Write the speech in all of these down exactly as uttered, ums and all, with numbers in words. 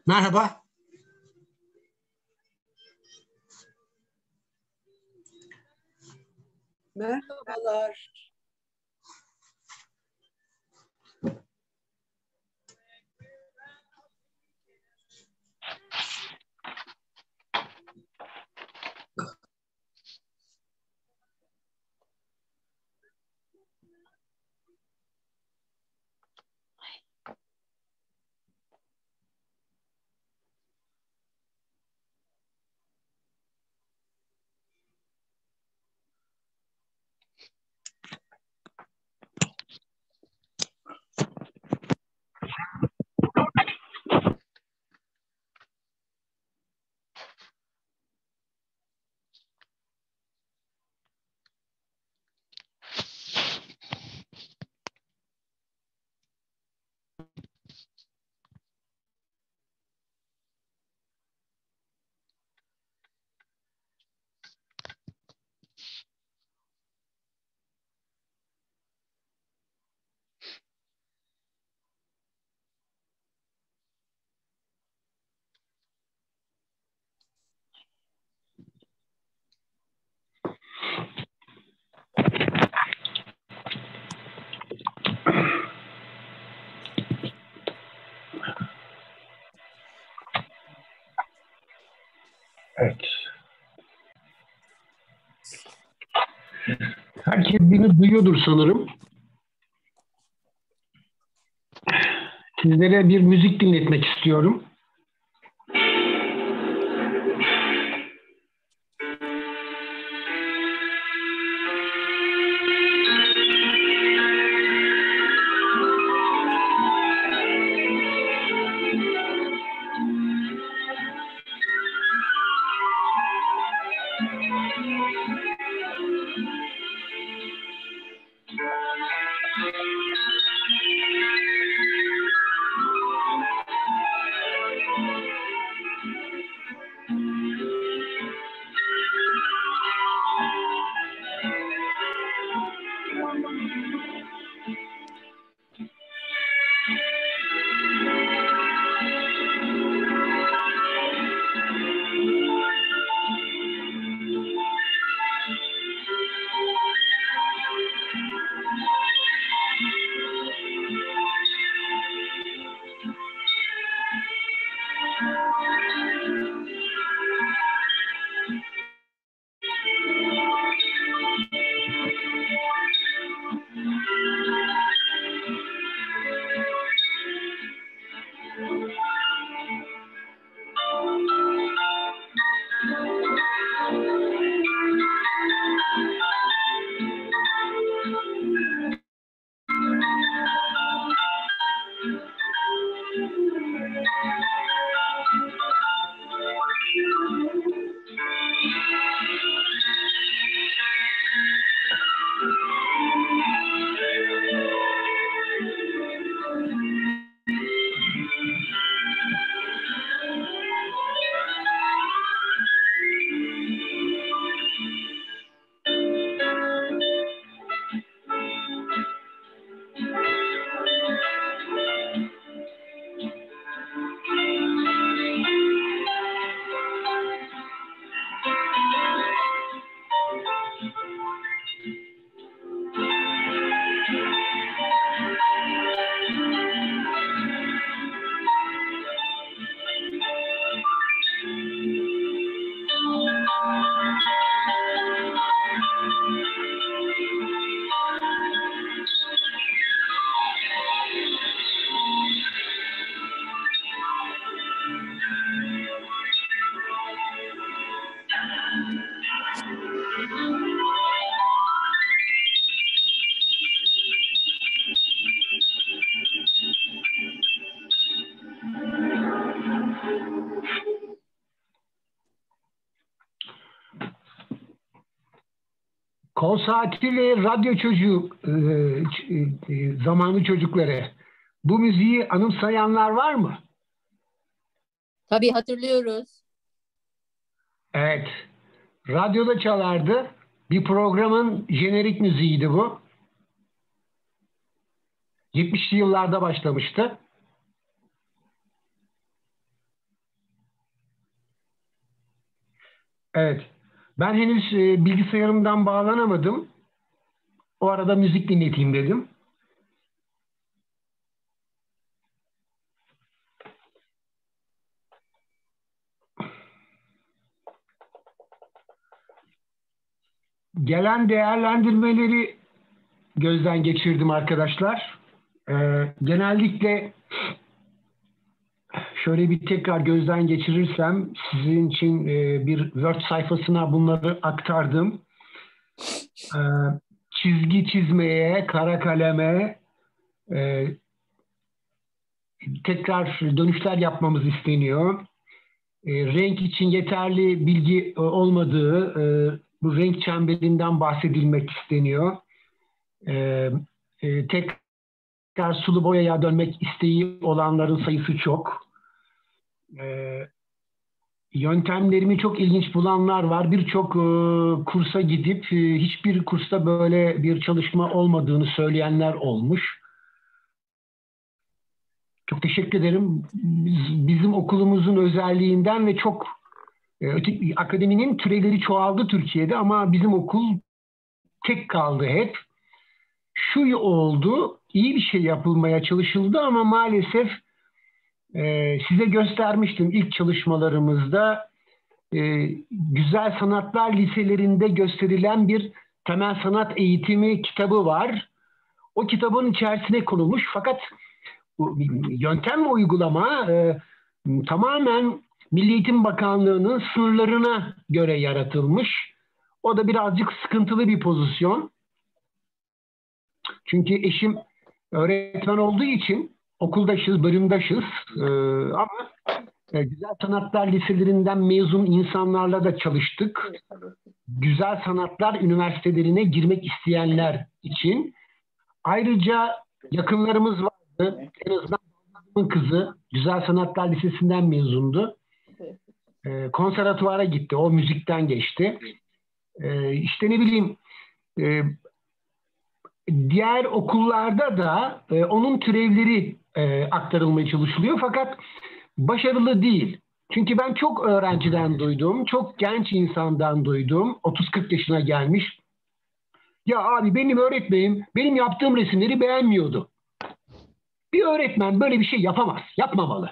Merhaba. Merhabalar. Evet. Herkes beni duyuyordur sanırım. Sizlere bir müzik dinletmek istiyorum. Kol saati ve radyo çocuğu e, e, zamanı çocukları. Bu müziği anımsayanlar var mı? Tabii hatırlıyoruz. Evet. Radyoda çalardı. Bir programın jenerik müziğiydi bu. yetmişli yıllarda başlamıştı. Evet. Ben henüz e, bilgisayarımdan bağlanamadım. O arada müzik dinleteyim dedim. Gelen değerlendirmeleri gözden geçirdim arkadaşlar. Ee, genellikle şöyle bir tekrar gözden geçirirsem sizin için e, bir Word sayfasına bunları aktardım. Ee, çizgi çizmeye, kara kaleme e, tekrar dönüşler yapmamız isteniyor. E, renk için yeterli bilgi e, olmadığı, e, bu renk çemberinden bahsedilmek isteniyor. E, e, tekrar sulu boyaya dönmek isteği olanların sayısı çok. E, yöntemlerimi çok ilginç bulanlar var. Birçok e, kursa gidip e, hiçbir kursta böyle bir çalışma olmadığını söyleyenler olmuş. Çok teşekkür ederim. Biz, bizim okulumuzun özelliğinden ve çok e, öteki, akademinin türevleri çoğaldı Türkiye'de ama bizim okul tek kaldı hep. Şu oldu, iyi bir şey yapılmaya çalışıldı ama maalesef e, size göstermiştim ilk çalışmalarımızda e, Güzel Sanatlar Liselerinde gösterilen bir temel sanat eğitimi kitabı var. O kitabın içerisine konulmuş fakat bu yöntem ve uygulama e, tamamen Milli Eğitim Bakanlığı'nın sınırlarına göre yaratılmış. O da birazcık sıkıntılı bir pozisyon. Çünkü eşim öğretmen olduğu için okuldaşız, bölümdaşız. Ee, ama e, Güzel Sanatlar Liselerinden mezun insanlarla da çalıştık. Güzel Sanatlar Üniversitelerine girmek isteyenler için. Ayrıca yakınlarımız vardı. En azından babamın kızı Güzel Sanatlar Lisesi'nden mezundu. Ee, konservatuvara gitti. O müzikten geçti. Ee, işte ne bileyim e, diğer okullarda da e, onun türevleri e, aktarılmaya çalışılıyor fakat başarılı değil. Çünkü ben çok öğrenciden duydum, çok genç insandan duydum, otuz kırk yaşına gelmiş. Ya abi benim öğretmenim benim yaptığım resimleri beğenmiyordu. Bir öğretmen böyle bir şey yapamaz, yapmamalı.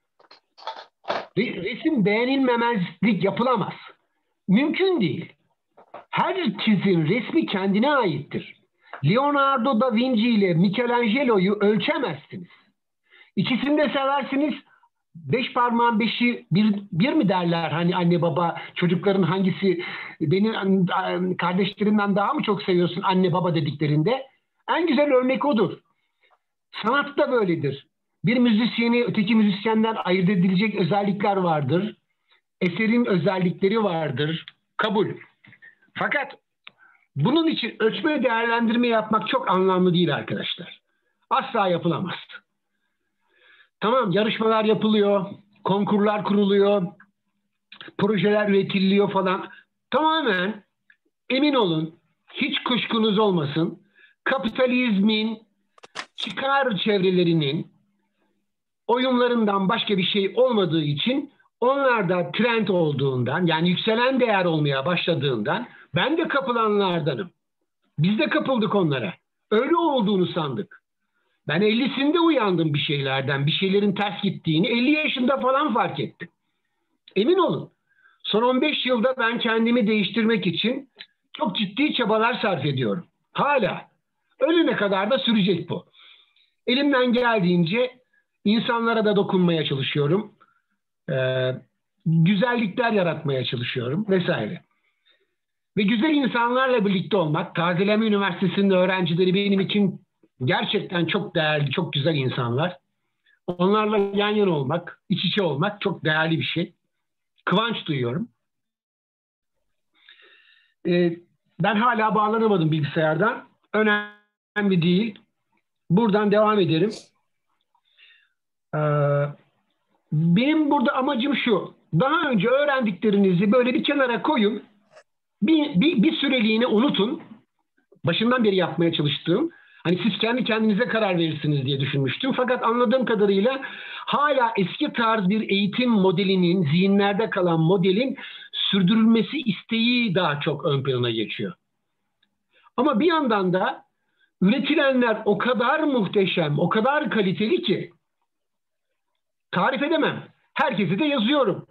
Re- resim beğenilmemezlik yapılamaz. Mümkün değil. Herkesin resmi kendine aittir. Leonardo da Vinci ile Michelangelo'yu ölçemezsiniz. İkisini de seversiniz. Beş parmağın beşi bir, bir mi derler hani anne baba çocukların hangisi benim kardeşlerimden daha mı çok seviyorsun anne baba dediklerinde en güzel örnek odur. Sanat da böyledir. Bir müzisyeni öteki müzisyenden ayırt edilecek özellikler vardır. Eserin özellikleri vardır. Kabul. Fakat bunun için ölçme değerlendirme yapmak çok anlamlı değil arkadaşlar. Asla yapılamaz. Tamam yarışmalar yapılıyor, konkurlar kuruluyor, projeler üretiliyor falan. Tamamen emin olun, hiç kuşkunuz olmasın. Kapitalizmin çıkar çevrelerinin oyunlarından başka bir şey olmadığı için onlar da trend olduğundan yani yükselen değer olmaya başladığından ben de kapılanlardanım. Biz de kapıldık onlara. Öyle olduğunu sandık. Ben ellisinde uyandım bir şeylerden. Bir şeylerin ters gittiğini elli yaşında falan fark ettim. Emin olun. Son on beş yılda ben kendimi değiştirmek için çok ciddi çabalar sarf ediyorum. Hala. Ölene kadar da sürecek bu. Elimden geldiğince insanlara da dokunmaya çalışıyorum. Ee, güzellikler yaratmaya çalışıyorum vesaire. Ve güzel insanlarla birlikte olmak, Tazeleme Üniversitesi'nin öğrencileri benim için gerçekten çok değerli, çok güzel insanlar. Onlarla yan yana olmak, iç içe olmak çok değerli bir şey. Kıvanç duyuyorum. Ee, ben hala bağlanamadım bilgisayardan. Önemli değil. Buradan devam ederim. Ee, benim burada amacım şu. Daha önce öğrendiklerinizi böyle bir kenara koyun. Bir, bir, bir süreliğine unutun. Başından beri yapmaya çalıştığım. Hani siz kendi kendinize karar verirsiniz diye düşünmüştüm. Fakat anladığım kadarıyla hala eski tarz bir eğitim modelinin, zihinlerde kalan modelin sürdürülmesi isteği daha çok ön plana geçiyor. Ama bir yandan da üretilenler o kadar muhteşem, o kadar kaliteli ki tarif edemem. Herkese de yazıyorum.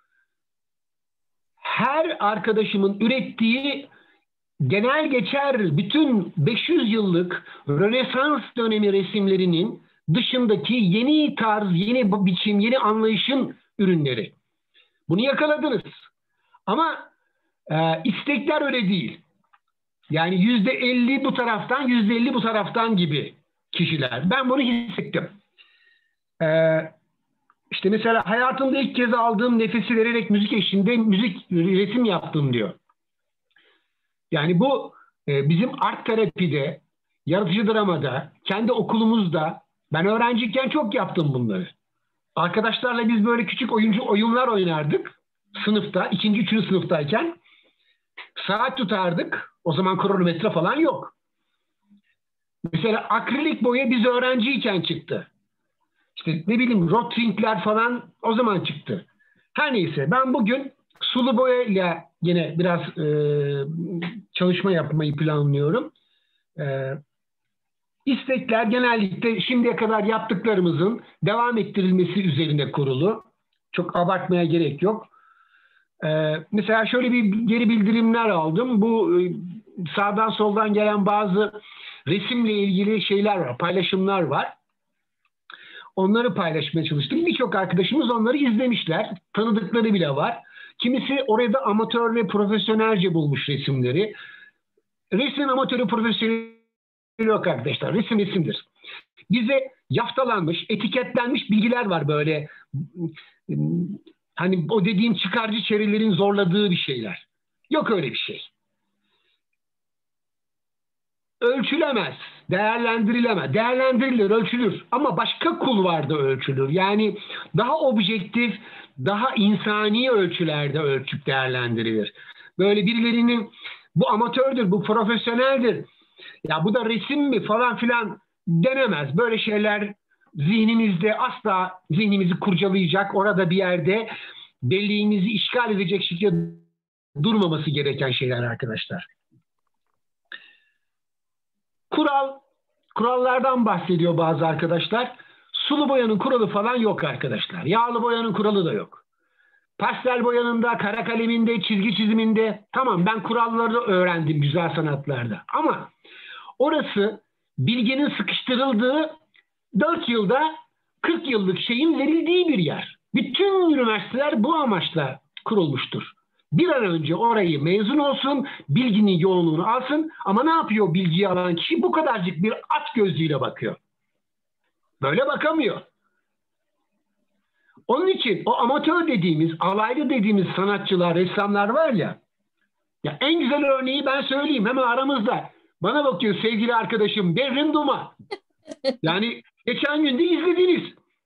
Her arkadaşımın ürettiği genel geçer bütün beş yüz yıllık Rönesans dönemi resimlerinin dışındaki yeni tarz, yeni biçim, yeni anlayışın ürünleri. Bunu yakaladınız. Ama e, istekler öyle değil. Yani yüzde elli bu taraftan, yüzde elli bu taraftan gibi kişiler. Ben bunu hissettim. Ee, işte mesela hayatımda ilk kez aldığım nefesi vererek müzik eşliğinde müzik resim yaptım diyor. Yani bu e, bizim art terapide, yaratıcı dramada, kendi okulumuzda ben öğrenciyken çok yaptım bunları. Arkadaşlarla biz böyle küçük oyuncu oyunlar oynardık sınıfta, ikinci, üçüncü sınıftayken. Saat tutardık. O zaman kronometre falan yok. Mesela akrilik boya biz öğrenciyken çıktı. İşte ne bileyim Rotringler falan o zaman çıktı. Her neyse ben bugün sulu boyayla yine biraz e, çalışma yapmayı planlıyorum. E, istekler genellikle şimdiye kadar yaptıklarımızın devam ettirilmesi üzerine kurulu. Çok abartmaya gerek yok. Ee, mesela şöyle bir geri bildirimler aldım. Bu e, sağdan soldan gelen bazı resimle ilgili şeyler var, paylaşımlar var. Onları paylaşmaya çalıştım. Birçok arkadaşımız onları izlemişler. Tanıdıkları bile var. Kimisi orada amatör ve profesyonelce bulmuş resimleri. Resmin amatörü profesyoneli yok arkadaşlar. Resim resimdir. Bize yaftalanmış, etiketlenmiş bilgiler var böyle. Hani o dediğim çıkarcı çevirilerin zorladığı bir şeyler. Yok öyle bir şey. Ölçülemez, değerlendirilemez. Değerlendirilir, ölçülür. Ama başka kulvarda ölçülür. Yani daha objektif, daha insani ölçülerde ölçüp değerlendirilir. Böyle birilerinin bu amatördür, bu profesyoneldir, ya bu da resim mi falan filan denemez. Böyle şeyler zihnimizde asla zihnimizi kurcalayacak, orada bir yerde belleğimizi işgal edecek şekilde durmaması gereken şeyler arkadaşlar. Kural, kurallardan bahsediyor bazı arkadaşlar. Sulu boyanın kuralı falan yok arkadaşlar. Yağlı boyanın kuralı da yok. Pastel boyanında, kara kaleminde, çizgi çiziminde tamam ben kuralları öğrendim güzel sanatlarda. Ama orası bilginin sıkıştırıldığı dört yılda kırk yıllık şeyin verildiği bir yer. Bütün üniversiteler bu amaçla kurulmuştur. Bir an önce orayı mezun olsun, bilginin yoğunluğunu alsın ama ne yapıyor bilgiyi alan kişi? Bu kadarcık bir at gözlüğüyle bakıyor. Böyle bakamıyor. Onun için o amatör dediğimiz, alaylı dediğimiz sanatçılar, ressamlar var ya, ya en güzel örneği ben söyleyeyim hemen aramızda. Bana bakıyor sevgili arkadaşım Berrin Duma. Yani geçen gün de izlediniz.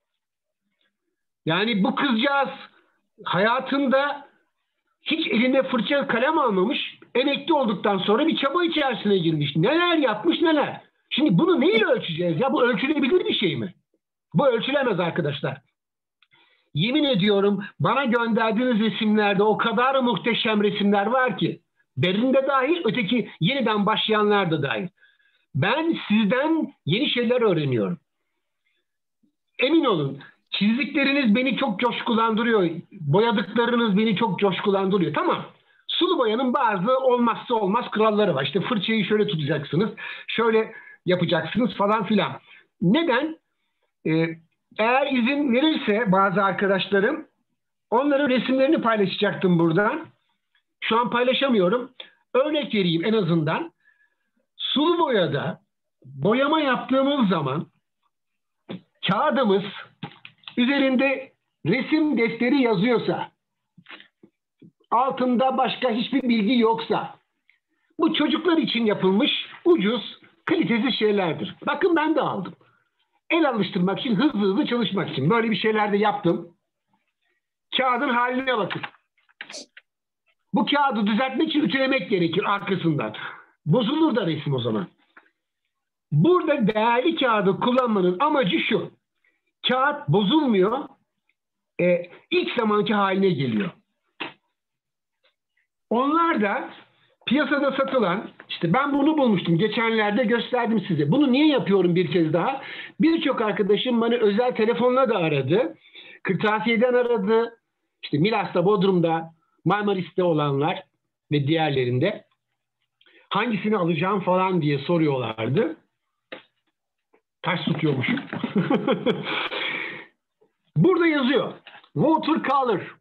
Yani bu kızcağız hayatında hiç eline fırça kalem almamış, emekli olduktan sonra bir çaba içerisine girmiş. Neler yapmış neler. Şimdi bunu neyle ölçeceğiz ya? Bu ölçülebilir bir şey mi? Bu ölçülemez arkadaşlar. Yemin ediyorum bana gönderdiğiniz resimlerde o kadar muhteşem resimler var ki. Berrin de dahil, öteki yeniden başlayanlar da dahil. Ben sizden yeni şeyler öğreniyorum. Emin olun çizdikleriniz beni çok coşkulandırıyor. Boyadıklarınız beni çok coşkulandırıyor. Tamam. Sulu boyanın bazı olmazsa olmaz kuralları var. İşte fırçayı şöyle tutacaksınız. Şöyle yapacaksınız falan filan. Neden? Ee, eğer izin verirse bazı arkadaşlarım onların resimlerini paylaşacaktım buradan. Şu an paylaşamıyorum. Örnek vereyim en azından. Sulu boyada boyama yaptığımız zaman kağıdımız üzerinde resim defteri yazıyorsa, altında başka hiçbir bilgi yoksa, bu çocuklar için yapılmış ucuz, kalitesiz şeylerdir. Bakın ben de aldım. El alıştırmak için, hızlı hızlı çalışmak için. Böyle bir şeyler de yaptım. Kağıdın haline bakın. Bu kağıdı düzeltmek için ütülemek gerekir arkasından. Bozulur da resim o zaman. Burada değerli kağıdı kullanmanın amacı şu. Kağıt bozulmuyor. E, ilk zamanki haline geliyor. Onlar da piyasada satılan, işte ben bunu bulmuştum. Geçenlerde gösterdim size. Bunu niye yapıyorum bir kez daha? Birçok arkadaşım bana özel telefonla da aradı. Kırtasiye'den aradı. İşte Milas'ta, Bodrum'da, Marmaris'te olanlar ve diğerlerinde hangisini alacağım falan diye soruyorlardı. Taş tutuyormuşum. Burada yazıyor. Watercolor.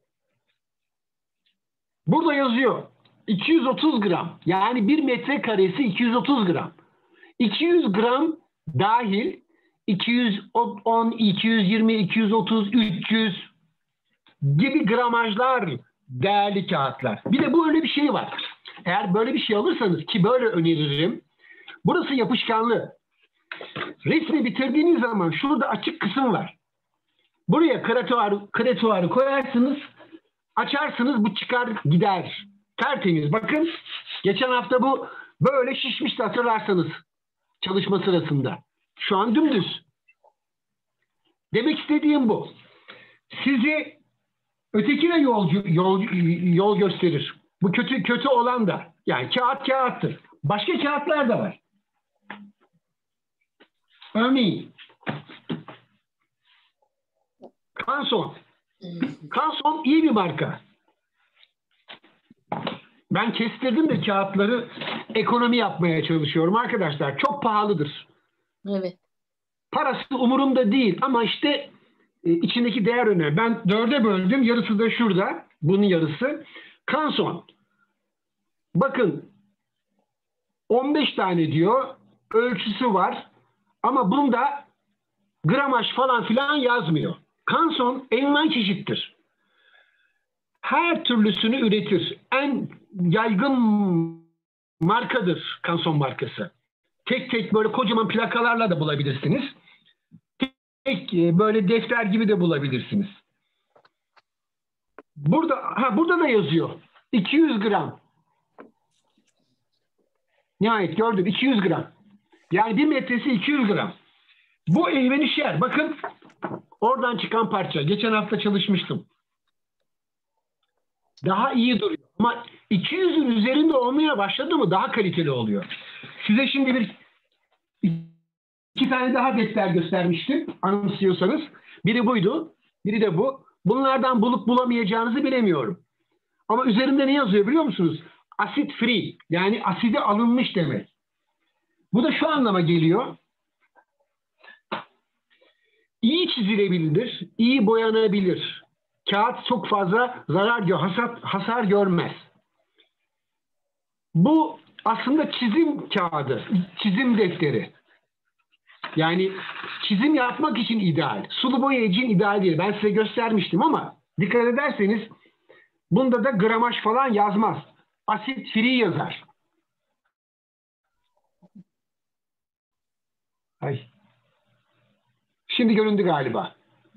Burada yazıyor. iki yüz otuz gram. Yani bir metrekaresi iki yüz otuz gram. iki yüz gram dahil iki yüz on, iki yüz yirmi, iki yüz otuz, üç yüz gibi gramajlar değerli kağıtlar. Bir de bu öyle bir şey var. Eğer böyle bir şey alırsanız, ki böyle öneririm, burası yapışkanlı. Resmi bitirdiğiniz zaman şurada açık kısım var. Buraya kreatuarı, kreatuarı koyarsınız, açarsınız, bu çıkar gider. Tertemiz. Bakın geçen hafta bu böyle şişmişti, hatırlarsanız çalışma sırasında. Şu an dümdüz. Demek istediğim bu. Sizi ötekine yolcu, yol, yol gösterir. Bu kötü kötü olan da. Yani kağıt kağıttır. Başka kağıtlar da var. Örneğin Canson. Canson iyi bir marka. Ben kestirdim de kağıtları ekonomi yapmaya çalışıyorum arkadaşlar. Çok pahalıdır. Evet. Parası umurumda değil ama işte e, içindeki değer önemli. Ben dörde böldüm. Yarısı da şurada. Bunun yarısı. Canson. Bakın on beş tane diyor. Ölçüsü var. Ama bunda gramaj falan filan yazmıyor. Canson envai çeşittir. Her türlüsünü üretir. En yaygın markadır Canson markası. Tek tek böyle kocaman plakalarla da bulabilirsiniz. Tek böyle defter gibi de bulabilirsiniz. Burada ha burada da yazıyor. iki yüz gram. Nihayet gördüm. iki yüz gram. Yani bir metresi iki yüz gram. Bu ehvenişer. Bakın oradan çıkan parça. Geçen hafta çalışmıştım. Daha iyi duruyor. Ama iki yüzün üzerinde olmaya başladı mı daha kaliteli oluyor. Size şimdi bir iki tane daha defter göstermiştim. Anımsıyorsanız. Biri buydu. Biri de bu. Bunlardan bulup bulamayacağınızı bilemiyorum. Ama üzerinde ne yazıyor biliyor musunuz? Asit free. Yani asidi alınmış demek. Bu da şu anlama geliyor. İyi çizilebilir, iyi boyanabilir. Kağıt çok fazla zarar gör, hasar, hasar görmez. Bu aslında çizim kağıdı, çizim defteri. Yani çizim yapmak için ideal. Sulu boya için ideal değil. Ben size göstermiştim ama dikkat ederseniz bunda da gramaj falan yazmaz. Asit free yazar. Ay. Şimdi göründü galiba.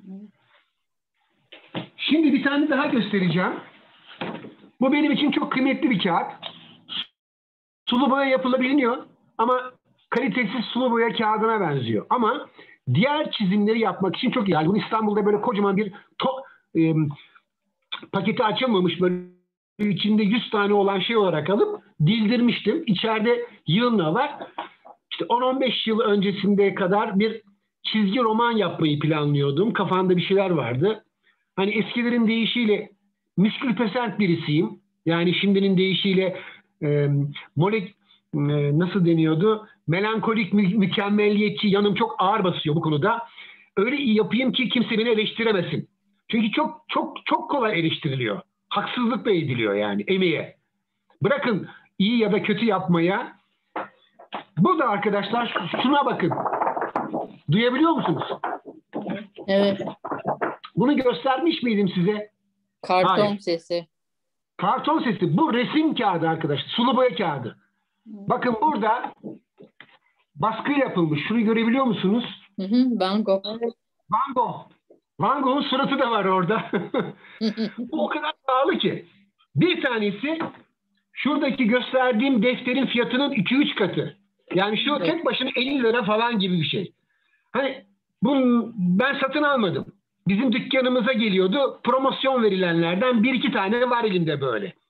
Şimdi bir tane daha göstereceğim. Bu benim için çok kıymetli bir kağıt. Sulu boya yapılabiliyor ama kalitesiz sulu boya kağıdına benziyor. Ama diğer çizimleri yapmak için çok iyi. Yani bunu İstanbul'da böyle kocaman bir to, e, paketi açılmamış böyle içinde yüz tane olan şey olarak alıp dildirmiştim. İçeride yığınla var. İşte on on beş yıl öncesinde kadar bir çizgi roman yapmayı planlıyordum. Kafamda bir şeyler vardı. Hani eskilerin deyişiyle müskül pesent birisiyim. Yani şimdinin deyişiyle e, molek e, nasıl deniyordu? Melankolik mü mükemmelliyetçi, yanım çok ağır basıyor bu konuda. Öyle iyi yapayım ki kimse beni eleştiremesin. Çünkü çok çok çok kolay eleştiriliyor. Haksızlık da ediliyor yani emeğe. Bırakın iyi ya da kötü yapmaya. Burada arkadaşlar şuna bakın. Duyabiliyor musunuz? Evet. Bunu göstermiş miydim size? Karton Hayır. sesi. Karton sesi. Bu resim kağıdı arkadaşlar. Sulu boya kağıdı. Bakın burada baskı yapılmış. Şunu görebiliyor musunuz? Hı hı, Van Gogh. Van Gogh. Van Gogh'un suratı da var orada. Bu o kadar pahalı ki. Bir tanesi şuradaki gösterdiğim defterin fiyatının iki üç katı. Yani şu Evet. tek başına elli lira falan gibi bir şey. Hani bunu ben satın almadım. Bizim dükkanımıza geliyordu. Promosyon verilenlerden bir iki tane var elimde böyle.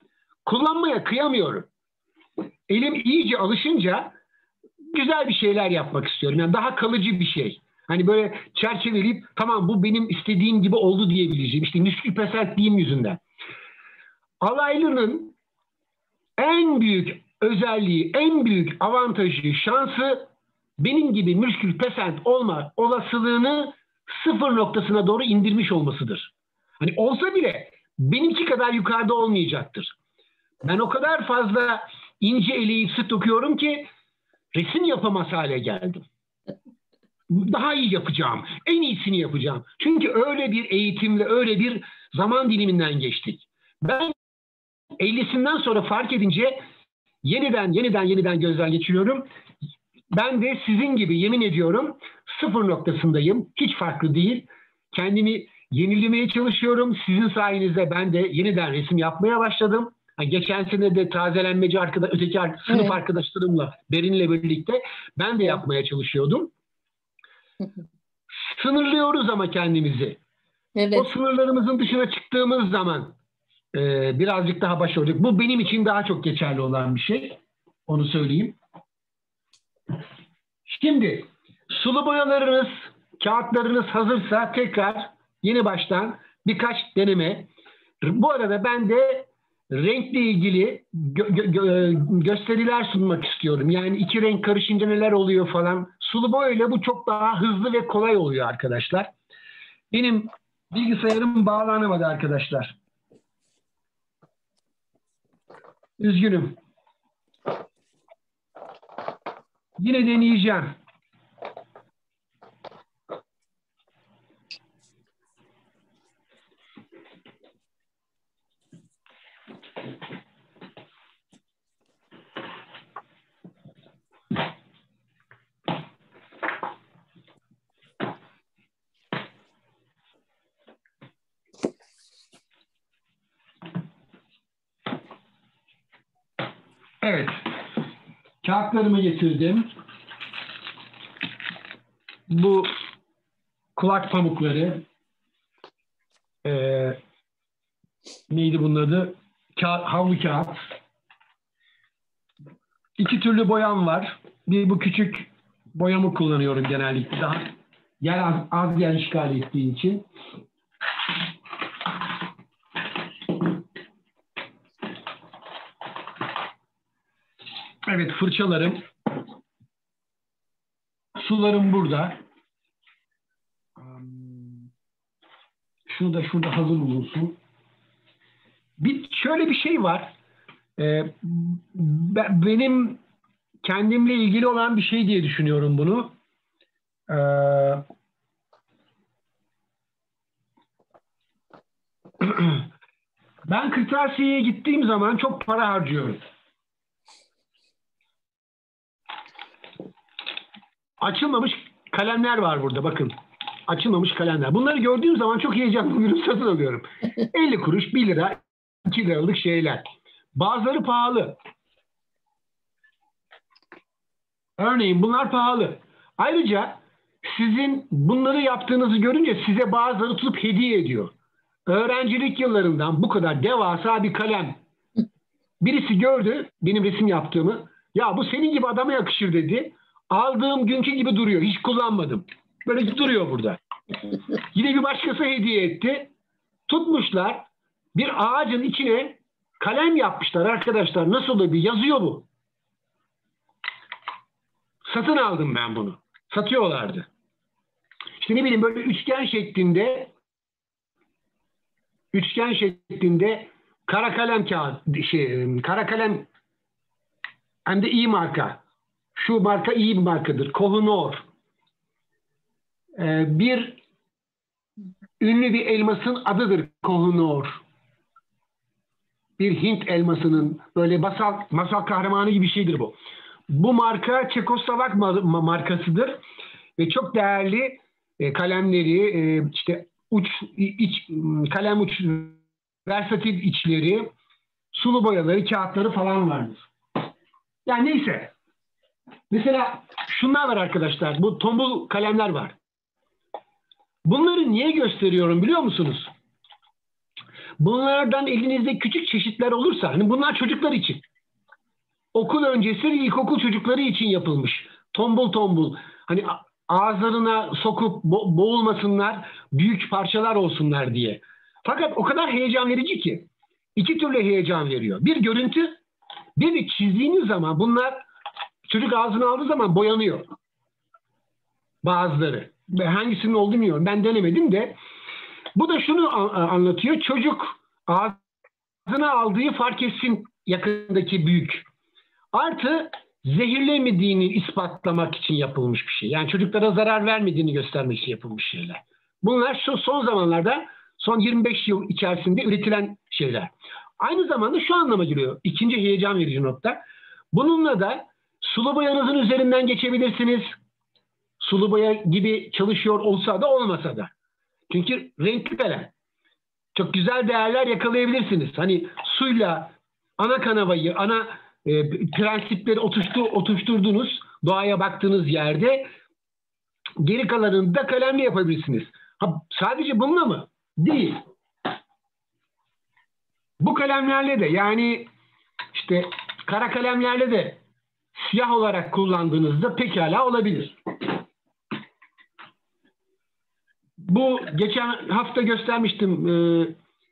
kullanmaya kıyamıyorum. Elim iyice alışınca güzel bir şeyler yapmak istiyorum. Yani daha kalıcı bir şey. Hani böyle çerçeveleyip tamam bu benim istediğim gibi oldu diyebileceğim. İşte müşkül pesentliğim yüzünden. Alaylının en büyük özelliği, en büyük avantajı, şansı benim gibi müşkül pesent olma olasılığını sıfır noktasına doğru indirmiş olmasıdır. Hani olsa bile benimki kadar yukarıda olmayacaktır. Ben o kadar fazla ince eleyip sık dokuyorum ki resim yapamaz hale geldim. Daha iyi yapacağım, en iyisini yapacağım. Çünkü öyle bir eğitimle, öyle bir zaman diliminden geçtik. Ben ellisinden sonra fark edince yeniden, yeniden, yeniden gözden geçiriyorum. Ben de sizin gibi yemin ediyorum sıfır noktasındayım. Hiç farklı değil. Kendimi yenilemeye çalışıyorum. Sizin sayenizde ben de yeniden resim yapmaya başladım. Yani geçen sene de tazelenmeci arkadaş, öteki sınıf evet. arkadaşlarımla, Berin'le birlikte ben de yapmaya çalışıyordum. Sınırlıyoruz ama kendimizi. Evet. O sınırlarımızın dışına çıktığımız zaman e, birazcık daha başarılık. Bu benim için daha çok geçerli olan bir şey. Onu söyleyeyim. Şimdi sulu boyalarınız, kağıtlarınız hazırsa tekrar yeni baştan birkaç deneme. Bu arada ben de renkle ilgili gö gö gösteriler sunmak istiyorum. Yani iki renk karışınca neler oluyor falan. Sulu boyayla bu çok daha hızlı ve kolay oluyor arkadaşlar. Benim bilgisayarım bağlanamadı arkadaşlar. Üzgünüm. Yine deneyeceğim. Evet. Kağıtlarımı getirdim. Bu kulak pamukları ee, neydi bunun adı? Kağıt, havlu kağıt. İki türlü boyam var. Bir bu küçük boyamı kullanıyorum genellikle. Daha yer az, az yer işgal ettiği için. Evet, fırçalarım. Sularım burada. Şunu da şurada hazır bulunsun. Bir, şöyle bir şey var. Ee, benim kendimle ilgili olan bir şey diye düşünüyorum bunu. Ee, ben kırtasiyeye gittiğim zaman çok para harcıyorum. Açılmamış kalemler var burada bakın. Açılmamış kalemler. Bunları gördüğüm zaman çok heyecanlanıyorum, satın alıyorum. elli kuruş, bir lira, iki liralık şeyler. Bazıları pahalı. Örneğin bunlar pahalı. Ayrıca sizin bunları yaptığınızı görünce size bazıları tutup hediye ediyor. Öğrencilik yıllarından bu kadar devasa bir kalem. Birisi gördü benim resim yaptığımı. Ya bu senin gibi adama yakışır dedi. Aldığım günkü gibi duruyor. Hiç kullanmadım. Böyle duruyor burada. Yine bir başkası hediye etti. Tutmuşlar. Bir ağacın içine kalem yapmışlar arkadaşlar. Nasıl oluyor? Yazıyor bu. Satın aldım ben bunu. Satıyorlardı. İşte ne bileyim böyle üçgen şeklinde üçgen şeklinde kara kalem kağıt şey, kara kalem hem de iyi marka. Şu marka iyi bir markadır. Kohinoor. Ee, bir ünlü bir elmasın adıdır Kohinoor. Bir Hint elmasının böyle masal, masal kahramanı gibi bir şeydir bu. Bu marka Çekoslovak markasıdır ve çok değerli e, kalemleri, e, işte uç iç kalem uç versatil içleri, sulu boyaları, kağıtları falan vardır. Yani neyse. Mesela şunlar var arkadaşlar. Bu tombul kalemler var. Bunları niye gösteriyorum biliyor musunuz? Bunlardan elinizde küçük çeşitler olursa, hani bunlar çocuklar için. Okul öncesi ve ilkokul çocukları için yapılmış. Tombul tombul. Hani ağızlarına sokup bo boğulmasınlar, büyük parçalar olsunlar diye. Fakat o kadar heyecan verici ki. İki türlü heyecan veriyor. Bir görüntü, bir de çizdiğiniz zaman bunlar çocuk ağzına aldığı zaman boyanıyor. Bazıları. Hangisinin olduğunu bilmiyorum. Ben denemedim de. Bu da şunu anlatıyor. Çocuk ağzına aldığı fark etsin yakındaki büyük. Artı zehirlemediğini ispatlamak için yapılmış bir şey. Yani çocuklara zarar vermediğini göstermek için yapılmış şeyler. Bunlar şu son zamanlarda, son yirmi beş yıl içerisinde üretilen şeyler. Aynı zamanda şu anlama geliyor. İkinci heyecan verici nokta. Bununla da sulu boyanızın üzerinden geçebilirsiniz. Sulu boya gibi çalışıyor olsa da olmasa da. Çünkü renkli kalem. Çok güzel değerler yakalayabilirsiniz. Hani suyla ana kanavayı, ana e, prensipleri oturttu, oturtturduğunuz, doğaya baktığınız yerde geri kalanını da kalemle yapabilirsiniz. Ha, sadece bununla mı? Değil. Bu kalemlerle de, yani işte kara kalemlerle de siyah olarak kullandığınızda pekala olabilir. Bu geçen hafta göstermiştim e,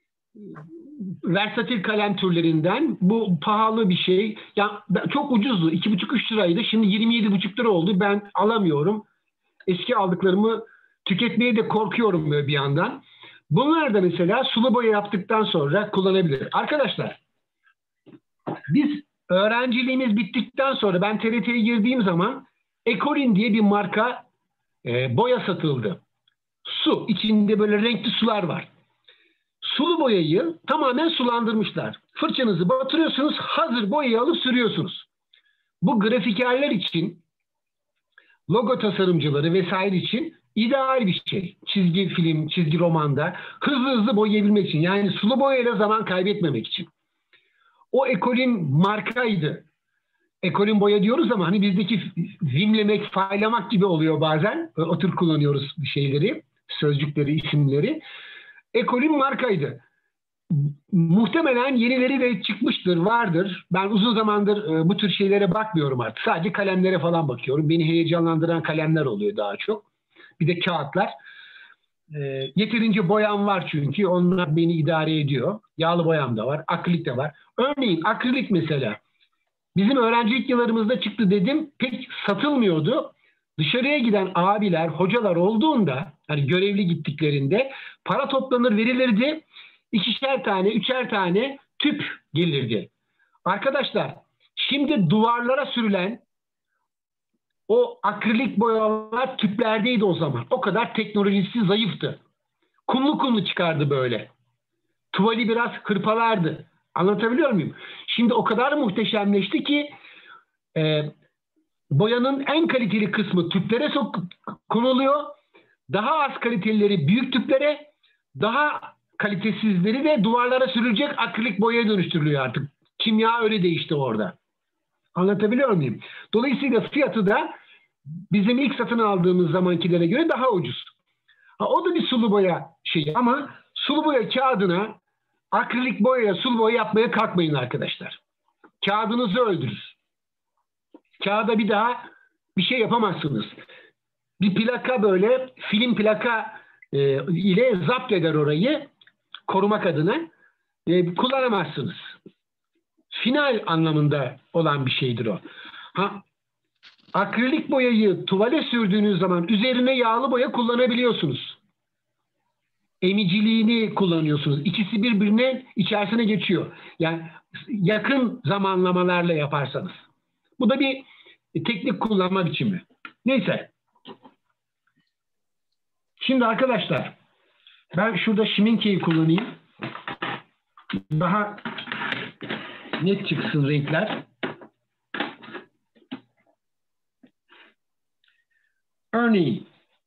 versatil kalem türlerinden. Bu pahalı bir şey. Ya çok ucuzdu. iki buçuk üç liraydı. Şimdi yirmi yedi buçuk lira oldu. Ben alamıyorum. Eski aldıklarımı tüketmeye de korkuyorum böyle bir yandan. Bunlar da mesela sulu boya yaptıktan sonra kullanabilir. Arkadaşlar, biz öğrenciliğimiz bittikten sonra ben T R T'ye girdiğim zaman Ecolin diye bir marka e, boya satıldı. Su. İçinde böyle renkli sular var. Sulu boyayı tamamen sulandırmışlar. Fırçanızı batırıyorsunuz, hazır boyayı alıp sürüyorsunuz. Bu grafikerler için, logo tasarımcıları vesaire için ideal bir şey. Çizgi film, çizgi romanda hızlı hızlı boyayabilmek için. Yani sulu boyayla zaman kaybetmemek için. O Ecolin markaydı. Ecolin boya diyoruz ama hani bizdeki vimlemek, faylamak gibi oluyor bazen. O tür kullanıyoruz bir şeyleri, sözcükleri, isimleri. Ecolin markaydı. Muhtemelen yenileri de çıkmıştır, vardır. Ben uzun zamandır e, bu tür şeylere bakmıyorum artık. Sadece kalemlere falan bakıyorum. Beni heyecanlandıran kalemler oluyor daha çok. Bir de kağıtlar. E, yeterince boyam var çünkü. Onlar beni idare ediyor. Yağlı boyam da var. Akrilik de var. Örneğin akrilik mesela. Bizim öğrencilik yıllarımızda çıktı dedim. Pek satılmıyordu. Dışarıya giden abiler, hocalar olduğunda, hani görevli gittiklerinde para toplanır verilirdi. İkişer tane, üçer tane tüp gelirdi. Arkadaşlar, şimdi duvarlara sürülen o akrilik boyalar tüplerdeydi o zaman. O kadar teknolojisi zayıftı. Kumlu kumlu çıkardı böyle. Tuvali biraz hırpalardı. Anlatabiliyor muyum? Şimdi o kadar muhteşemleşti ki e, boyanın en kaliteli kısmı tüplere konuluyor. Daha az kalitelileri büyük tüplere, daha kalitesizleri de duvarlara sürülecek akrilik boyaya dönüştürülüyor artık. Kimya öyle değişti orada. Anlatabiliyor muyum? Dolayısıyla fiyatı da bizim ilk satın aldığımız zamankilere göre daha ucuz. Ha, o da bir sulu boya şeyi ama sulu boya kağıdına akrilik boyaya sulu boya yapmaya kalkmayın arkadaşlar. Kağıdınızı öldürür. Kağıda bir daha bir şey yapamazsınız. Bir plaka böyle film plaka e, ile zapt eder orayı korumak adına e, kullanamazsınız. Final anlamında olan bir şeydir o. Ha, akrilik boyayı tuvale sürdüğünüz zaman üzerine yağlı boya kullanabiliyorsunuz. Emiciliğini kullanıyorsunuz. İkisi birbirine içerisine geçiyor. Yani yakın zamanlamalarla yaparsanız. Bu da bir teknik kullanma biçimi. Neyse. Şimdi arkadaşlar ben şurada Schminke'yi kullanayım. Daha net çıksın renkler. Örneğin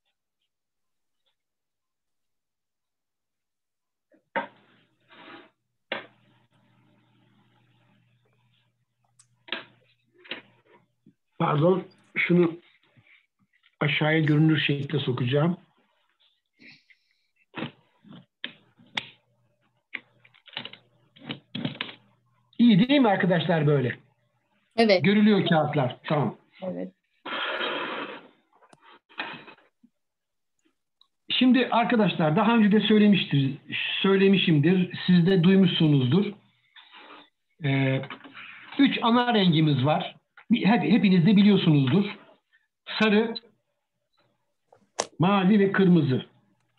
pardon şunu aşağıya görünür şekilde sokacağım. değil mi arkadaşlar böyle? Evet. Görülüyor kağıtlar. Tamam. Evet. Şimdi arkadaşlar daha önce de söylemiştir, söylemişimdir. Siz de duymuşsunuzdur. Ee, üç ana rengimiz var. Hep, hepiniz de biliyorsunuzdur. Sarı, mavi ve kırmızı.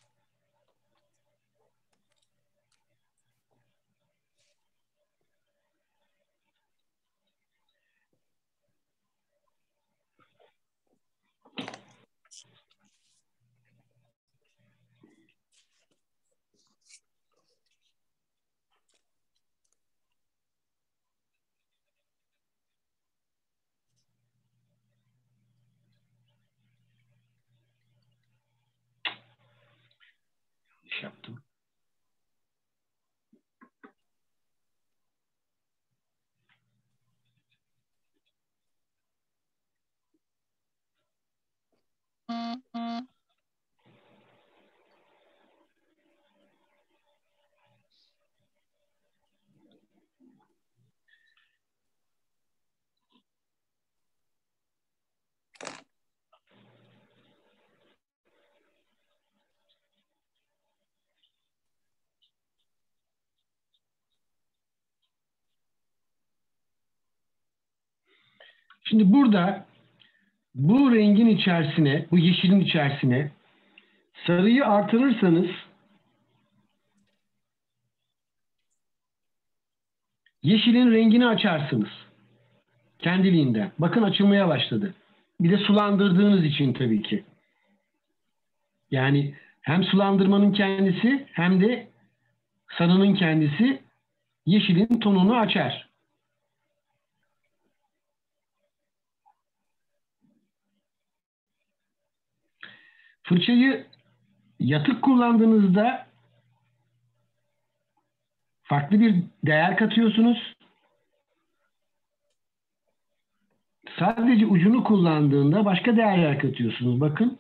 İş yaptım. Şimdi burada bu rengin içerisine, bu yeşilin içerisine sarıyı artırırsanız yeşilin rengini açarsınız. Kendiliğinden. Bakın açılmaya başladı. Bir de sulandırdığınız için tabii ki. Yani hem sulandırmanın kendisi hem de sarının kendisi yeşilin tonunu açar. Fırçayı yatık kullandığınızda farklı bir değer katıyorsunuz. Sadece ucunu kullandığında başka değerler katıyorsunuz. Bakın.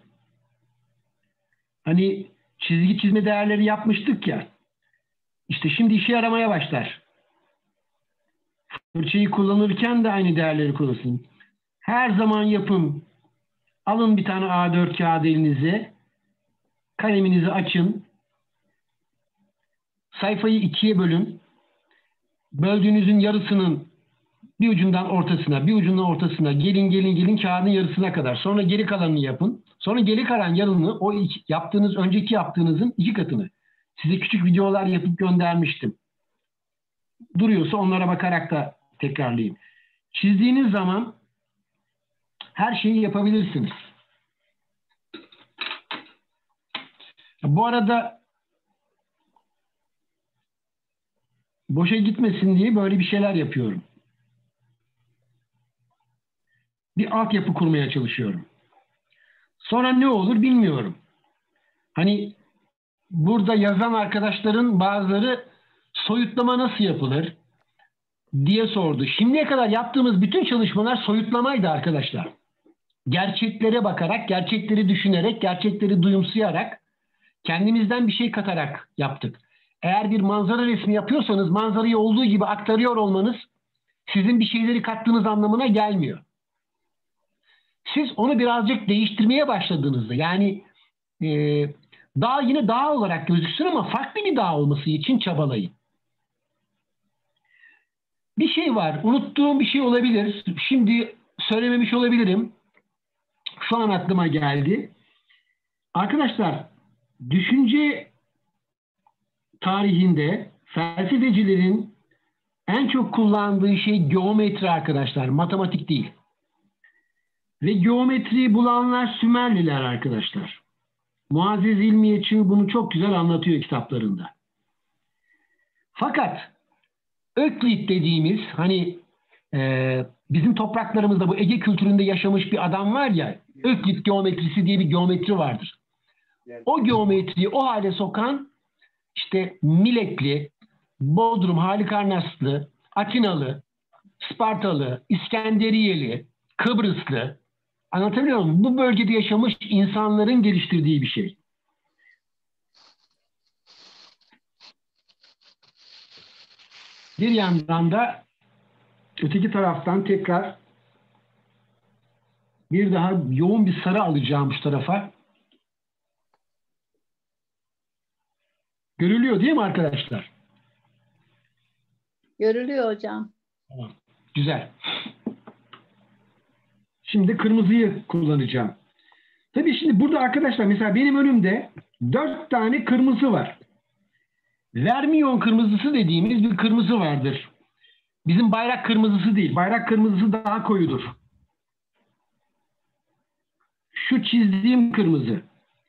Hani çizgi çizme değerleri yapmıştık ya. İşte şimdi işe yaramaya başlar. Fırçayı kullanırken de aynı değerleri kullanın. Her zaman yapın. Alın bir tane A dört kağıdı elinize. Kaleminizi açın. Sayfayı ikiye bölün. Böldüğünüzün yarısının bir ucundan ortasına, bir ucundan ortasına gelin gelin gelin kağıdın yarısına kadar. Sonra geri kalanını yapın. Sonra geri kalan yarını o iki, yaptığınız, önceki yaptığınızın iki katını. Size küçük videolar yapıp göndermiştim. Duruyorsa onlara bakarak da tekrarlayın. Çizdiğiniz zaman her şeyi yapabilirsiniz. Bu arada boşa gitmesin diye böyle bir şeyler yapıyorum. Bir altyapı kurmaya çalışıyorum. Sonra ne olur bilmiyorum. Hani burada yazan arkadaşların bazıları soyutlama nasıl yapılır diye sordu. Şimdiye kadar yaptığımız bütün çalışmalar soyutlamaydı arkadaşlar. Gerçeklere bakarak, gerçekleri düşünerek, gerçekleri duyumsayarak, kendimizden bir şey katarak yaptık. Eğer bir manzara resmi yapıyorsanız manzarayı olduğu gibi aktarıyor olmanız sizin bir şeyleri kattığınız anlamına gelmiyor. Siz onu birazcık değiştirmeye başladığınızda, yani e, dağ yine dağ olarak gözüksün ama farklı bir dağ olması için çabalayın. Bir şey var, unuttuğum bir şey olabilir. Şimdi söylememiş olabilirim. Şu an aklıma geldi. Arkadaşlar, düşünce tarihinde felsefecilerin en çok kullandığı şey geometri arkadaşlar, matematik değil. Ve geometriyi bulanlar Sümerliler arkadaşlar. Muazzez İlmiye Çığ bunu çok güzel anlatıyor kitaplarında. Fakat Öklit dediğimiz, hani e, bizim topraklarımızda bu Ege kültüründe yaşamış bir adam var ya, Öklit geometrisi diye bir geometri vardır. O geometriyi o hale sokan işte Milekli, Bodrum, Halikarnaslı, Atinalı, Spartalı, İskenderiyeli, Kıbrıslı, anlatabiliyor muyum? Bu bölgede yaşamış insanların geliştirdiği bir şey. Bir yandan da Öteki taraftan tekrar bir daha yoğun bir sarı alacağım şu tarafa. Görülüyor değil mi arkadaşlar? Görülüyor hocam. Tamam. Güzel. Şimdi kırmızıyı kullanacağım. Tabii şimdi burada arkadaşlar mesela benim önümde dört tane kırmızı var. Vermiyon kırmızısı dediğimiz bir kırmızı vardır. Bizim bayrak kırmızısı değil. Bayrak kırmızısı daha koyudur. Şu çizdiğim kırmızı.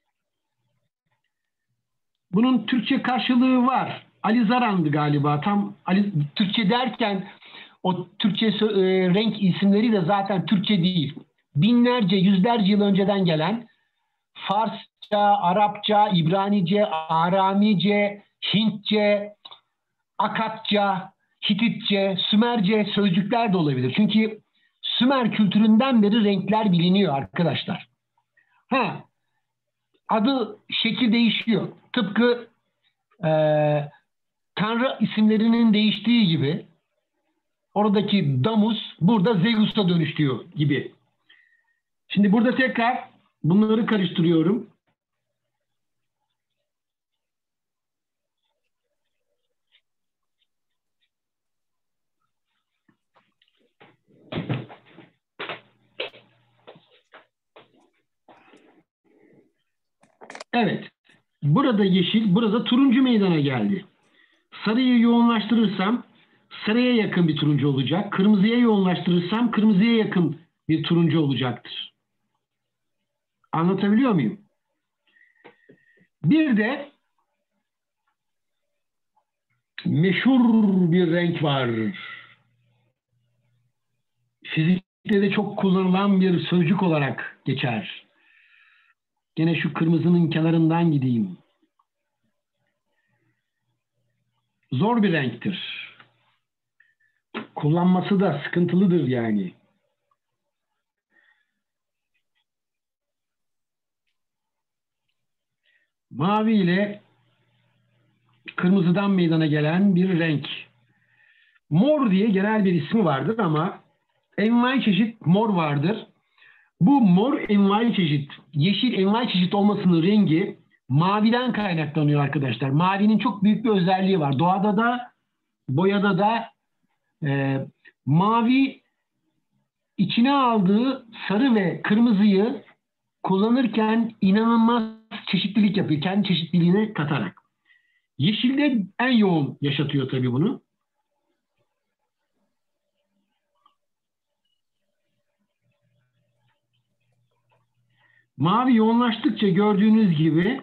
Bunun Türkçe karşılığı var. Alizaran'dı galiba. Tam Ali, Türkçe derken o Türkçe e, renk isimleri de zaten Türkçe değil. Binlerce, yüzlerce yıl önceden gelen Farsça, Arapça, İbranice, Aramice, Hintçe, Akatça, Hititçe, Sümerce sözcükler de olabilir. Çünkü Sümer kültüründen beri renkler biliniyor arkadaşlar. Ha, adı, şekil değişiyor. Tıpkı e, Tanrı isimlerinin değiştiği gibi oradaki Damus burada Zeus'a dönüşüyor gibi. Şimdi burada tekrar bunları karıştırıyorum. Evet. Burada yeşil, burada turuncu meydana geldi. Sarıyı yoğunlaştırırsam sarıya yakın bir turuncu olacak. Kırmızıya yoğunlaştırırsam kırmızıya yakın bir turuncu olacaktır. Anlatabiliyor muyum? Bir de meşhur bir renk var. Fizikte de çok kullanılan bir sözcük olarak geçer. Gene şu kırmızının kenarından gideyim. Zor bir renktir. Kullanması da sıkıntılıdır yani. Mavi ile kırmızıdan meydana gelen bir renk. Mor diye genel bir ismi vardır ama envai çeşit mor vardır. Bu mor envai çeşit, yeşil envai çeşit olmasının rengi maviden kaynaklanıyor arkadaşlar. Mavinin çok büyük bir özelliği var. Doğada da, boyada da e, mavi içine aldığı sarı ve kırmızıyı kullanırken inanılmaz çeşitlilik yapıyor. Kendi çeşitliliğine katarak. Yeşilde en yoğun yaşatıyor tabii bunu. Mavi yoğunlaştıkça gördüğünüz gibi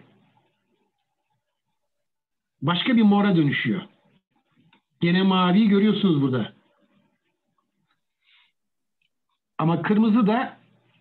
başka bir mora dönüşüyor. Gene maviyi görüyorsunuz burada. Ama kırmızı da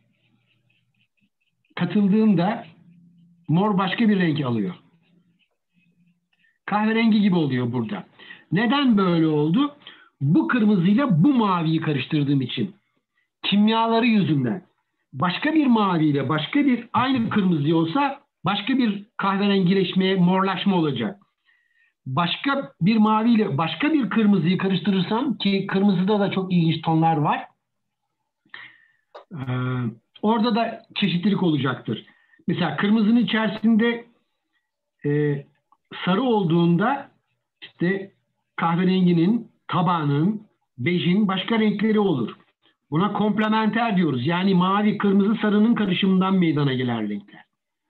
katıldığında mor başka bir renk alıyor. Kahverengi gibi oluyor burada. Neden böyle oldu? Bu kırmızıyla bu maviyi karıştırdığım için. Kimyaları yüzünden. Başka bir maviyle başka bir aynı kırmızı olsa başka bir kahverengileşmeye, morlaşma olacak. Başka bir maviyle başka bir kırmızıyı karıştırırsam, ki kırmızıda da çok ilginç tonlar var. Ee, orada da çeşitlilik olacaktır. Mesela kırmızının içerisinde e, sarı olduğunda işte kahverenginin, tabağının, bejin başka renkleri olur. Buna komplementer diyoruz. Yani mavi, kırmızı, sarının karışımından meydana gelen renkler.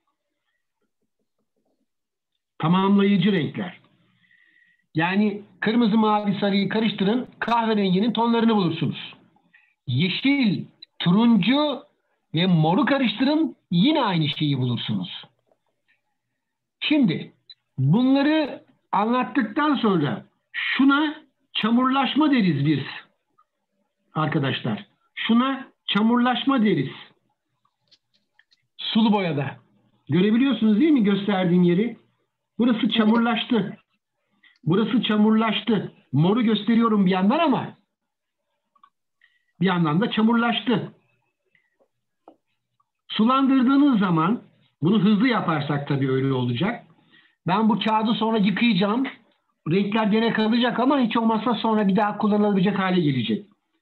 Tamamlayıcı renkler. Yani kırmızı, mavi, sarıyı karıştırın, kahverenginin tonlarını bulursunuz. Yeşil, turuncu ve moru karıştırın, yine aynı şeyi bulursunuz. Şimdi bunları anlattıktan sonra şuna çamurlaşma deriz biz arkadaşlar. Şuna çamurlaşma deriz. Sulu boyada. Görebiliyorsunuz değil mi gösterdiğim yeri? Burası çamurlaştı. Burası çamurlaştı. Moru gösteriyorum bir yandan ama bir yandan da çamurlaştı. Sulandırdığınız zaman, bunu hızlı yaparsak tabii öyle olacak. Ben bu kağıdı sonra yıkayacağım. Renkler gene kalacak ama hiç olmazsa sonra bir daha kullanılabilecek hale gelecek.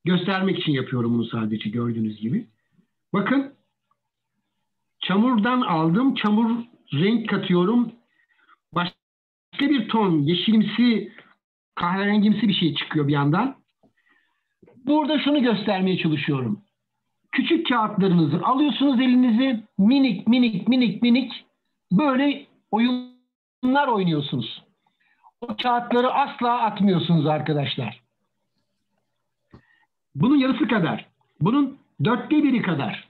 Göstermek için yapıyorum bunu sadece, gördüğünüz gibi. Bakın, çamurdan aldım. Çamur renk katıyorum. Başka bir ton yeşilimsi, kahverengimsi bir şey çıkıyor bir yandan. Burada şunu göstermeye çalışıyorum. Küçük kağıtlarınızı alıyorsunuz elinizi, minik minik minik minik böyle oyunlar oynuyorsunuz. O kağıtları asla atmıyorsunuz arkadaşlar. Bunun yarısı kadar. Bunun dörtte biri kadar.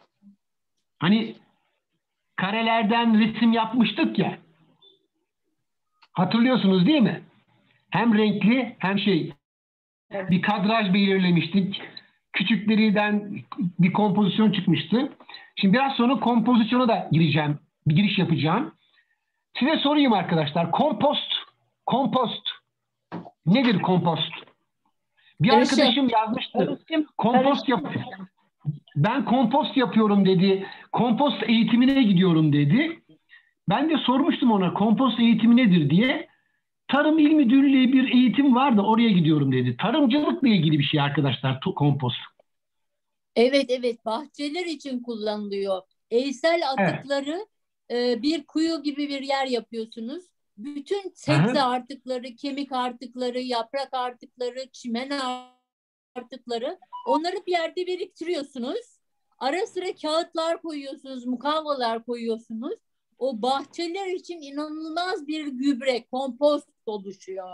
Hani karelerden resim yapmıştık ya. Hatırlıyorsunuz değil mi? Hem renkli hem şey, bir kadraj belirlemiştik. Küçüklerinden bir kompozisyon çıkmıştı. Şimdi biraz sonra kompozisyona da gireceğim. Bir giriş yapacağım. Size sorayım arkadaşlar. Kompost, kompost nedir kompost? Bir Karışım. arkadaşım yazmıştı. Kompost yap. Ben kompost yapıyorum dedi. Kompost eğitimine gidiyorum dedi. Ben de sormuştum ona kompost eğitimi nedir diye. Tarım İl Müdürlüğü bir eğitim var da oraya gidiyorum dedi. Tarımcılıkla ilgili bir şey arkadaşlar kompost. Evet evet, bahçeler için kullanılıyor. Eysel atıkları e, bir kuyu gibi bir yer yapıyorsunuz. Bütün sebze Aha. artıkları, kemik artıkları, yaprak artıkları, çimen artıkları, onları bir yerde biriktiriyorsunuz. Ara sıra kağıtlar koyuyorsunuz, mukavvalar koyuyorsunuz. O bahçeler için inanılmaz bir gübre, kompost oluşuyor.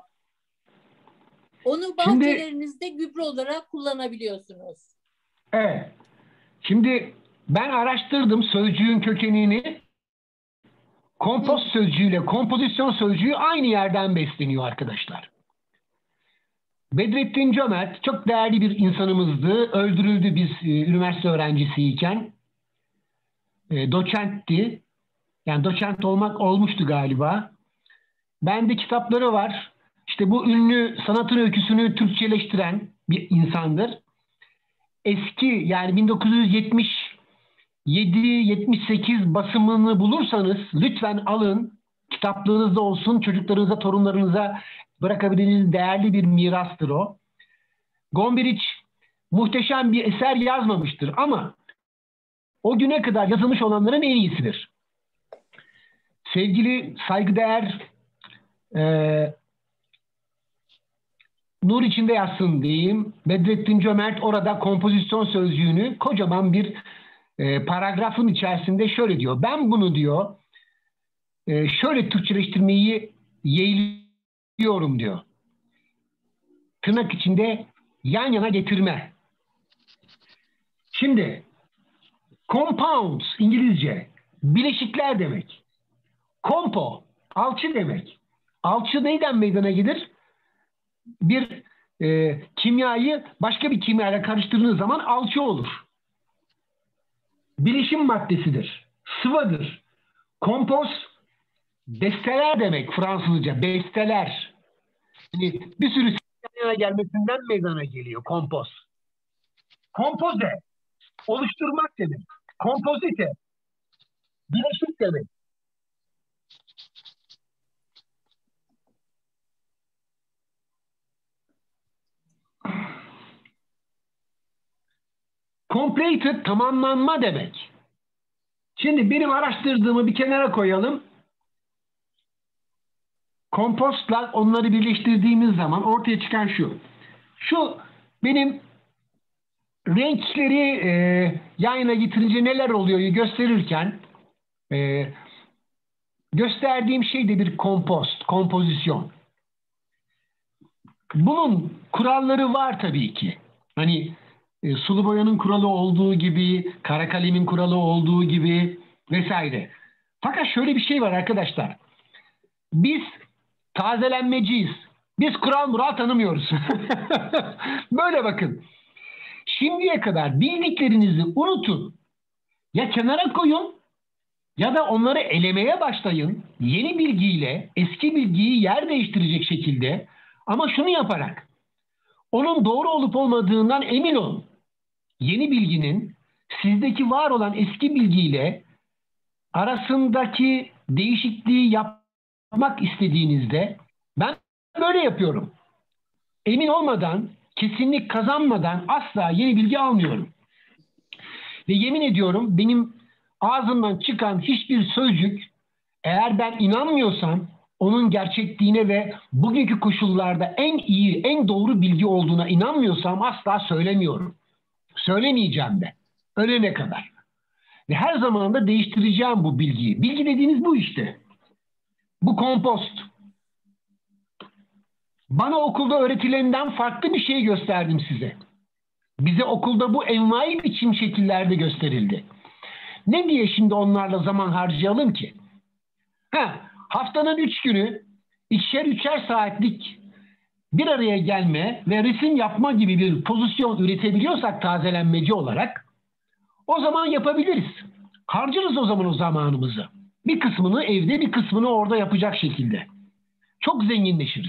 Onu Şimdi, bahçelerinizde gübre olarak kullanabiliyorsunuz. evet. Şimdi ben araştırdım sözcüğün kökenini. Kompost sözcüğüyle kompozisyon sözcüğü aynı yerden besleniyor arkadaşlar. Bedrettin Cömert çok değerli bir insanımızdı. Öldürüldü biz e, üniversite öğrencisiyken. E, doçentti. Yani doçent olmak olmuştu galiba. Bende kitapları var. İşte bu ünlü sanatın öyküsünü Türkçeleştiren bir insandır. Eski, yani bin dokuz yüz yetmiş yedi yetmiş sekiz basımını bulursanız lütfen alın. Kitaplığınızda olsun. Çocuklarınıza, torunlarınıza bırakabileceğiniz değerli bir mirastır o. Gombrich muhteşem bir eser yazmamıştır ama o güne kadar yazılmış olanların en iyisidir. Sevgili saygıdeğer e, nur içinde yatsın diyeyim, Bedrettin Cömert orada kompozisyon sözcüğünü kocaman bir e, paragrafın içerisinde şöyle diyor. Ben bunu diyor e, şöyle Türkçeleştirmeyi yeğliyorum diyor. Tırnak içinde yan yana getirme. Şimdi compounds İngilizce bileşikler demek. Kompo alçı demek. Alçı neyden meydana gelir? Bir e, kimyayı başka bir kimyayla karıştırdığınız zaman alçı olur. Bileşim maddesidir. Sıvıdır. Kompoz besteler demek Fransızca. Besteler. Yani bir sürü yana gelmesinden meydana geliyor kompoz. Kompoze oluşturmak demek. Kompozite bileşik demek. Completed tamamlanma demek. Şimdi benim araştırdığımı bir kenara koyalım. Kompostla onları birleştirdiğimiz zaman ortaya çıkan şu. Şu benim renkleri e, yan yana getirince neler oluyor gösterirken e, gösterdiğim şey de bir kompost, kompozisyon. Bunun kuralları var tabii ki. Hani e, sulu boyanın kuralı olduğu gibi, kara kalemin kuralı olduğu gibi vesaire. Fakat şöyle bir şey var arkadaşlar. Biz tazelenmeciyiz. Biz kural mural tanımıyoruz. Böyle bakın. Şimdiye kadar bildiklerinizi unutun. Ya kenara koyun ya da onları elemeye başlayın. Yeni bilgiyle eski bilgiyi yer değiştirecek şekilde, ama şunu yaparak onun doğru olup olmadığından emin olun. Yeni bilginin sizdeki var olan eski bilgiyle arasındaki değişikliği yapmak istediğinizde ben böyle yapıyorum. Emin olmadan kesinlik kazanmadan asla yeni bilgi almıyorum. Ve yemin ediyorum benim ağzımdan çıkan hiçbir sözcük, eğer ben inanmıyorsam onun gerçekliğine ve bugünkü koşullarda en iyi, en doğru bilgi olduğuna inanmıyorsam asla söylemiyorum. Söylemeyeceğim de. Ölene kadar. Ve her zaman da değiştireceğim bu bilgiyi. Bilgi dediğiniz bu işte. Bu kompost. Bana okulda öğretilenden farklı bir şey gösterdim size. Bize okulda bu envai biçim şekillerde gösterildi. Ne diye şimdi onlarla zaman harcayalım ki? Ha, haftanın üç günü ikişer üçer saatlik bir araya gelme ve resim yapma gibi bir pozisyon üretebiliyorsak tazelenmeci olarak o zaman yapabiliriz. Harcarız o zaman o zamanımızı. Bir kısmını evde, bir kısmını orada yapacak şekilde. Çok zenginleşiriz.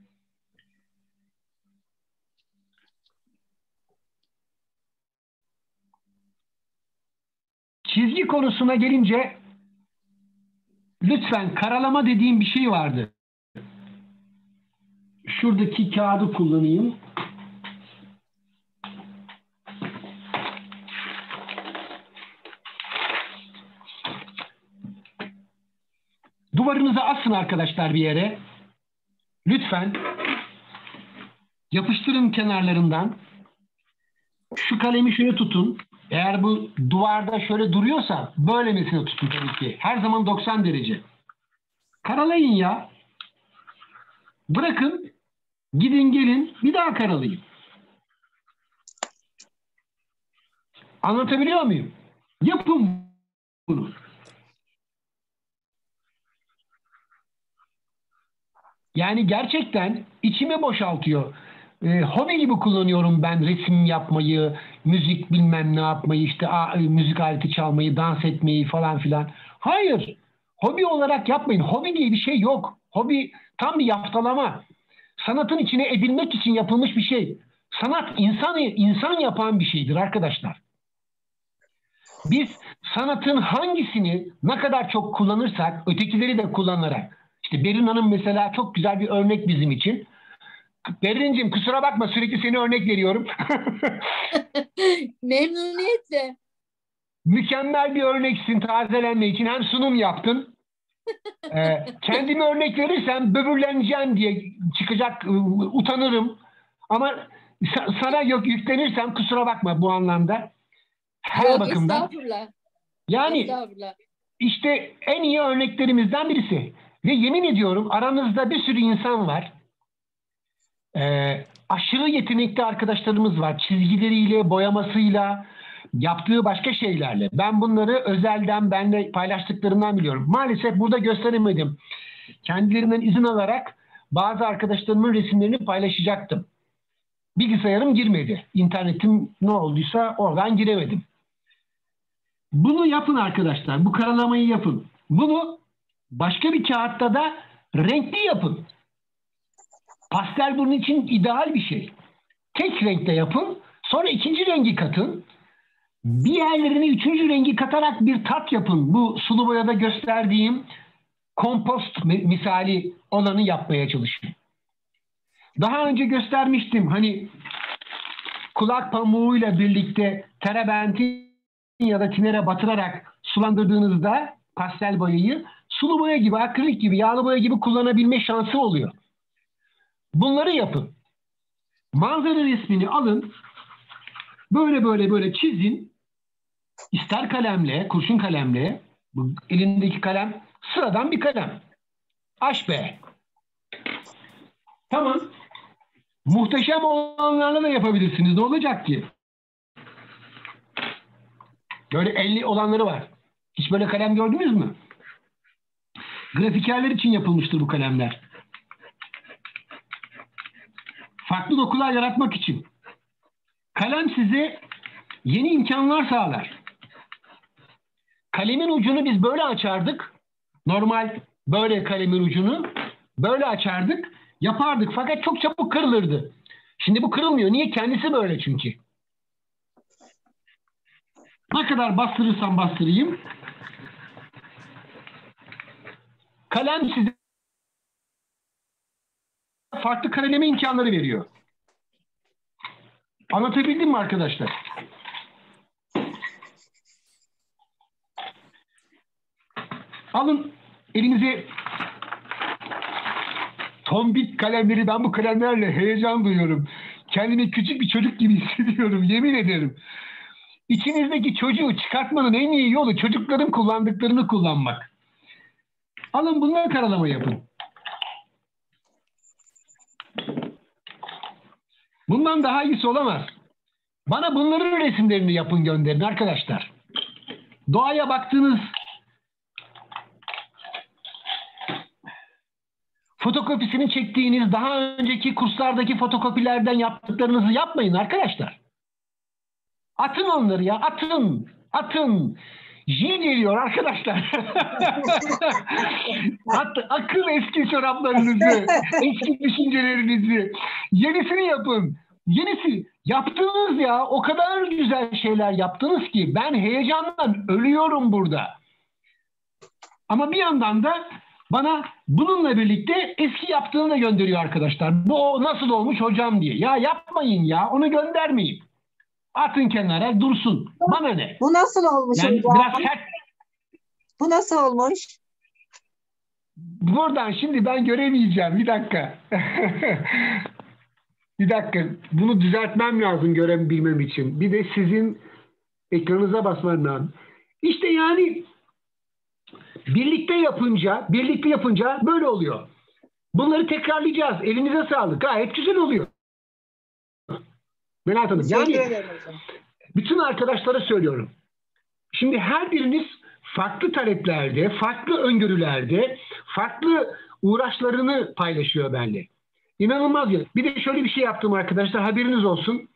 Çizgi konusuna gelince lütfen karalama dediğim bir şey vardı. Şuradaki kağıdı kullanayım. Duvarınıza asın arkadaşlar bir yere. Lütfen yapıştırın kenarlarından. Şu kalemi şöyle tutun. Eğer bu duvarda şöyle duruyorsa böylemesine tutun tabii ki. Her zaman doksan derece. Karalayın ya. Bırakın. Gidin gelin. Bir daha karalayın. Anlatabiliyor muyum? Yapın bunu. Yani gerçekten içimi boşaltıyor. Ee, hobi gibi kullanıyorum ben resim yapmayı, müzik bilmem ne yapmayı, işte a, müzik aleti çalmayı, dans etmeyi falan filan. Hayır. Hobi olarak yapmayın. Hobi diye bir şey yok. Hobi tam bir yaftalama. Sanatın içine edilmek için yapılmış bir şey. Sanat insanı insan yapan bir şeydir arkadaşlar. Biz sanatın hangisini ne kadar çok kullanırsak, ötekileri de kullanarak. İşte Berin Hanım mesela çok güzel bir örnek bizim için. Berin'cim kusura bakma sürekli seni örnek veriyorum. Memnuniyetle. Mükemmel bir örneksin tazelenme için. Hem sunum yaptın. Ee, kendime örnek verirsem böbürleneceğim diye çıkacak, utanırım. Ama sana yok yüklenirsem kusura bakma bu anlamda. Her Yok, bakımdan. estağfurullah. Yani Estağfurullah. işte en iyi örneklerimizden birisi. Ve yemin ediyorum aranızda bir sürü insan var. Ee, aşırı yetenekli arkadaşlarımız var. Çizgileriyle, boyamasıyla, yaptığı başka şeylerle. Ben bunları özelden, benle paylaştıklarından biliyorum. Maalesef burada gösteremedim. Kendilerinden izin alarak bazı arkadaşlarımın resimlerini paylaşacaktım. Bilgisayarım girmedi. İnternetim ne olduysa oradan giremedim. Bunu yapın arkadaşlar. Bu karalamayı yapın. Bunu başka bir kağıtta da renkli yapın. Pastel bunun için ideal bir şey. Tek renkte yapın. Sonra ikinci rengi katın. Bir yerlerine üçüncü rengi katarak bir tat yapın. Bu sulu boyada gösterdiğim kompost misali olanı yapmaya çalışın. Daha önce göstermiştim. Hani kulak pamuğuyla birlikte terebentin ya da tinere batırarak sulandırdığınızda pastel boyayı sulu boya gibi, akrilik gibi, yağlı boya gibi kullanabilme şansı oluyor. Bunları yapın. Manzara resmini alın. Böyle böyle böyle çizin. İster kalemle, kurşun kalemle, bu elindeki kalem sıradan bir kalem. H B. Tamam. Muhteşem olanlarla da yapabilirsiniz. Ne olacak ki? Böyle elli olanları var. Hiç böyle kalem gördünüz mü? Grafikerler için yapılmıştır bu kalemler. Farklı dokular yaratmak için. Kalem size yeni imkanlar sağlar. Kalemin ucunu biz böyle açardık. Normal böyle kalemin ucunu böyle açardık. Yapardık fakat çok çabuk kırılırdı. Şimdi bu kırılmıyor. Niye? Kendisi böyle çünkü. Ne kadar bastırırsam bastırayım. Kalem size farklı kareleme imkanları veriyor. Anlatabildim mi arkadaşlar? Alın elinize tombik kalemleri. Ben bu kalemlerle heyecan duyuyorum. Kendimi küçük bir çocuk gibi hissediyorum. Yemin ederim. İçinizdeki çocuğu çıkartmanın en iyi yolu çocukların kullandıklarını kullanmak. Alın bunları karalama yapın. Bundan daha iyisi olamaz. Bana bunların resimlerini yapın, gönderin arkadaşlar. Doğaya baktığınız fotokopisini çektiğiniz daha önceki kurslardaki fotokopilerden yaptıklarınızı yapmayın arkadaşlar. Atın onları ya, atın, atın. Jin geliyor arkadaşlar. At, akın eski çoraplarınızı, eski düşüncelerinizi. Yenisini yapın. Yenisi. Yaptınız ya, o kadar güzel şeyler yaptınız ki ben heyecandan ölüyorum burada. Ama bir yandan da bana bununla birlikte eski yaptığını da gönderiyor arkadaşlar. Bu o nasıl olmuş hocam diye. Ya yapmayın ya, onu göndermeyin. Atın kenara dursun. Bana ne? Bu nasıl olmuş Yani hocam? biraz sert. Bu nasıl olmuş? Buradan şimdi ben göremeyeceğim. Bir dakika. Bir dakika. Bunu düzeltmem lazım görebilmem için. Bir de sizin ekranınıza basmam lazım. İşte yani birlikte yapınca, birlikte yapınca böyle oluyor. Bunları tekrarlayacağız. Elinize sağlık. Gayet güzel oluyor. Melahat Hanım. Yani Teşekkür ederim hocam. bütün arkadaşlara söylüyorum. Şimdi her biriniz farklı taleplerde, farklı öngörülerde, farklı uğraşlarını paylaşıyor benimle. İnanılmaz ya. Bir de şöyle bir şey yaptım arkadaşlar, haberiniz olsun.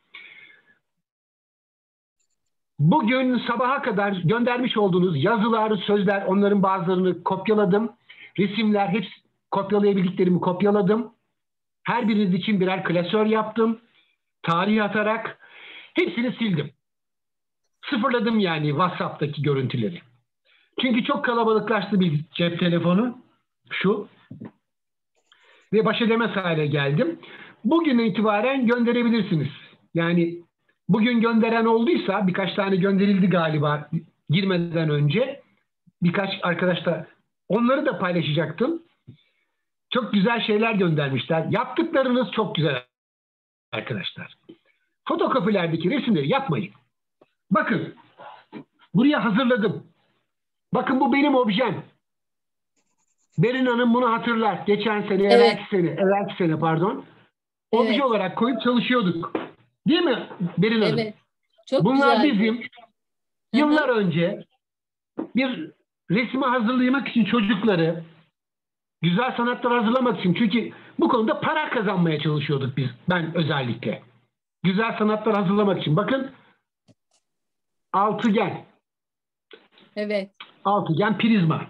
Bugün sabaha kadar göndermiş olduğunuz yazılar, sözler, onların bazılarını kopyaladım. Resimler, hepsi kopyalayabildiklerimi kopyaladım. Her biriniz için birer klasör yaptım. Tarih atarak hepsini sildim. Sıfırladım yani WhatsApp'taki görüntüleri. Çünkü çok kalabalıklaştı bir cep telefonu. Şu. Ve baş edemez hale geldim. Bugünden itibaren gönderebilirsiniz. Yani bugün gönderen olduysa, birkaç tane gönderildi galiba girmeden önce. Birkaç arkadaş da onları da paylaşacaktım. Çok güzel şeyler göndermişler. Yaptıklarınız çok güzel arkadaşlar. Fotokopilerdeki resimleri yapmayın. Bakın. Buraya hazırladım. Bakın bu benim objem. Berin Hanım bunu hatırlar. Geçen sene, Evet. evvelki sene, evvelki sene pardon. Obje Evet. olarak koyup çalışıyorduk. Değil mi Berin Hanım? Evet. Çok Bunlar güzeldi. bizim yıllar önce bir resmi hazırlamak için çocukları, güzel sanatlar hazırlamak için, çünkü bu konuda para kazanmaya çalışıyorduk biz, ben özellikle. Güzel sanatlar hazırlamak için. Bakın altıgen. Evet. Altıgen prizma.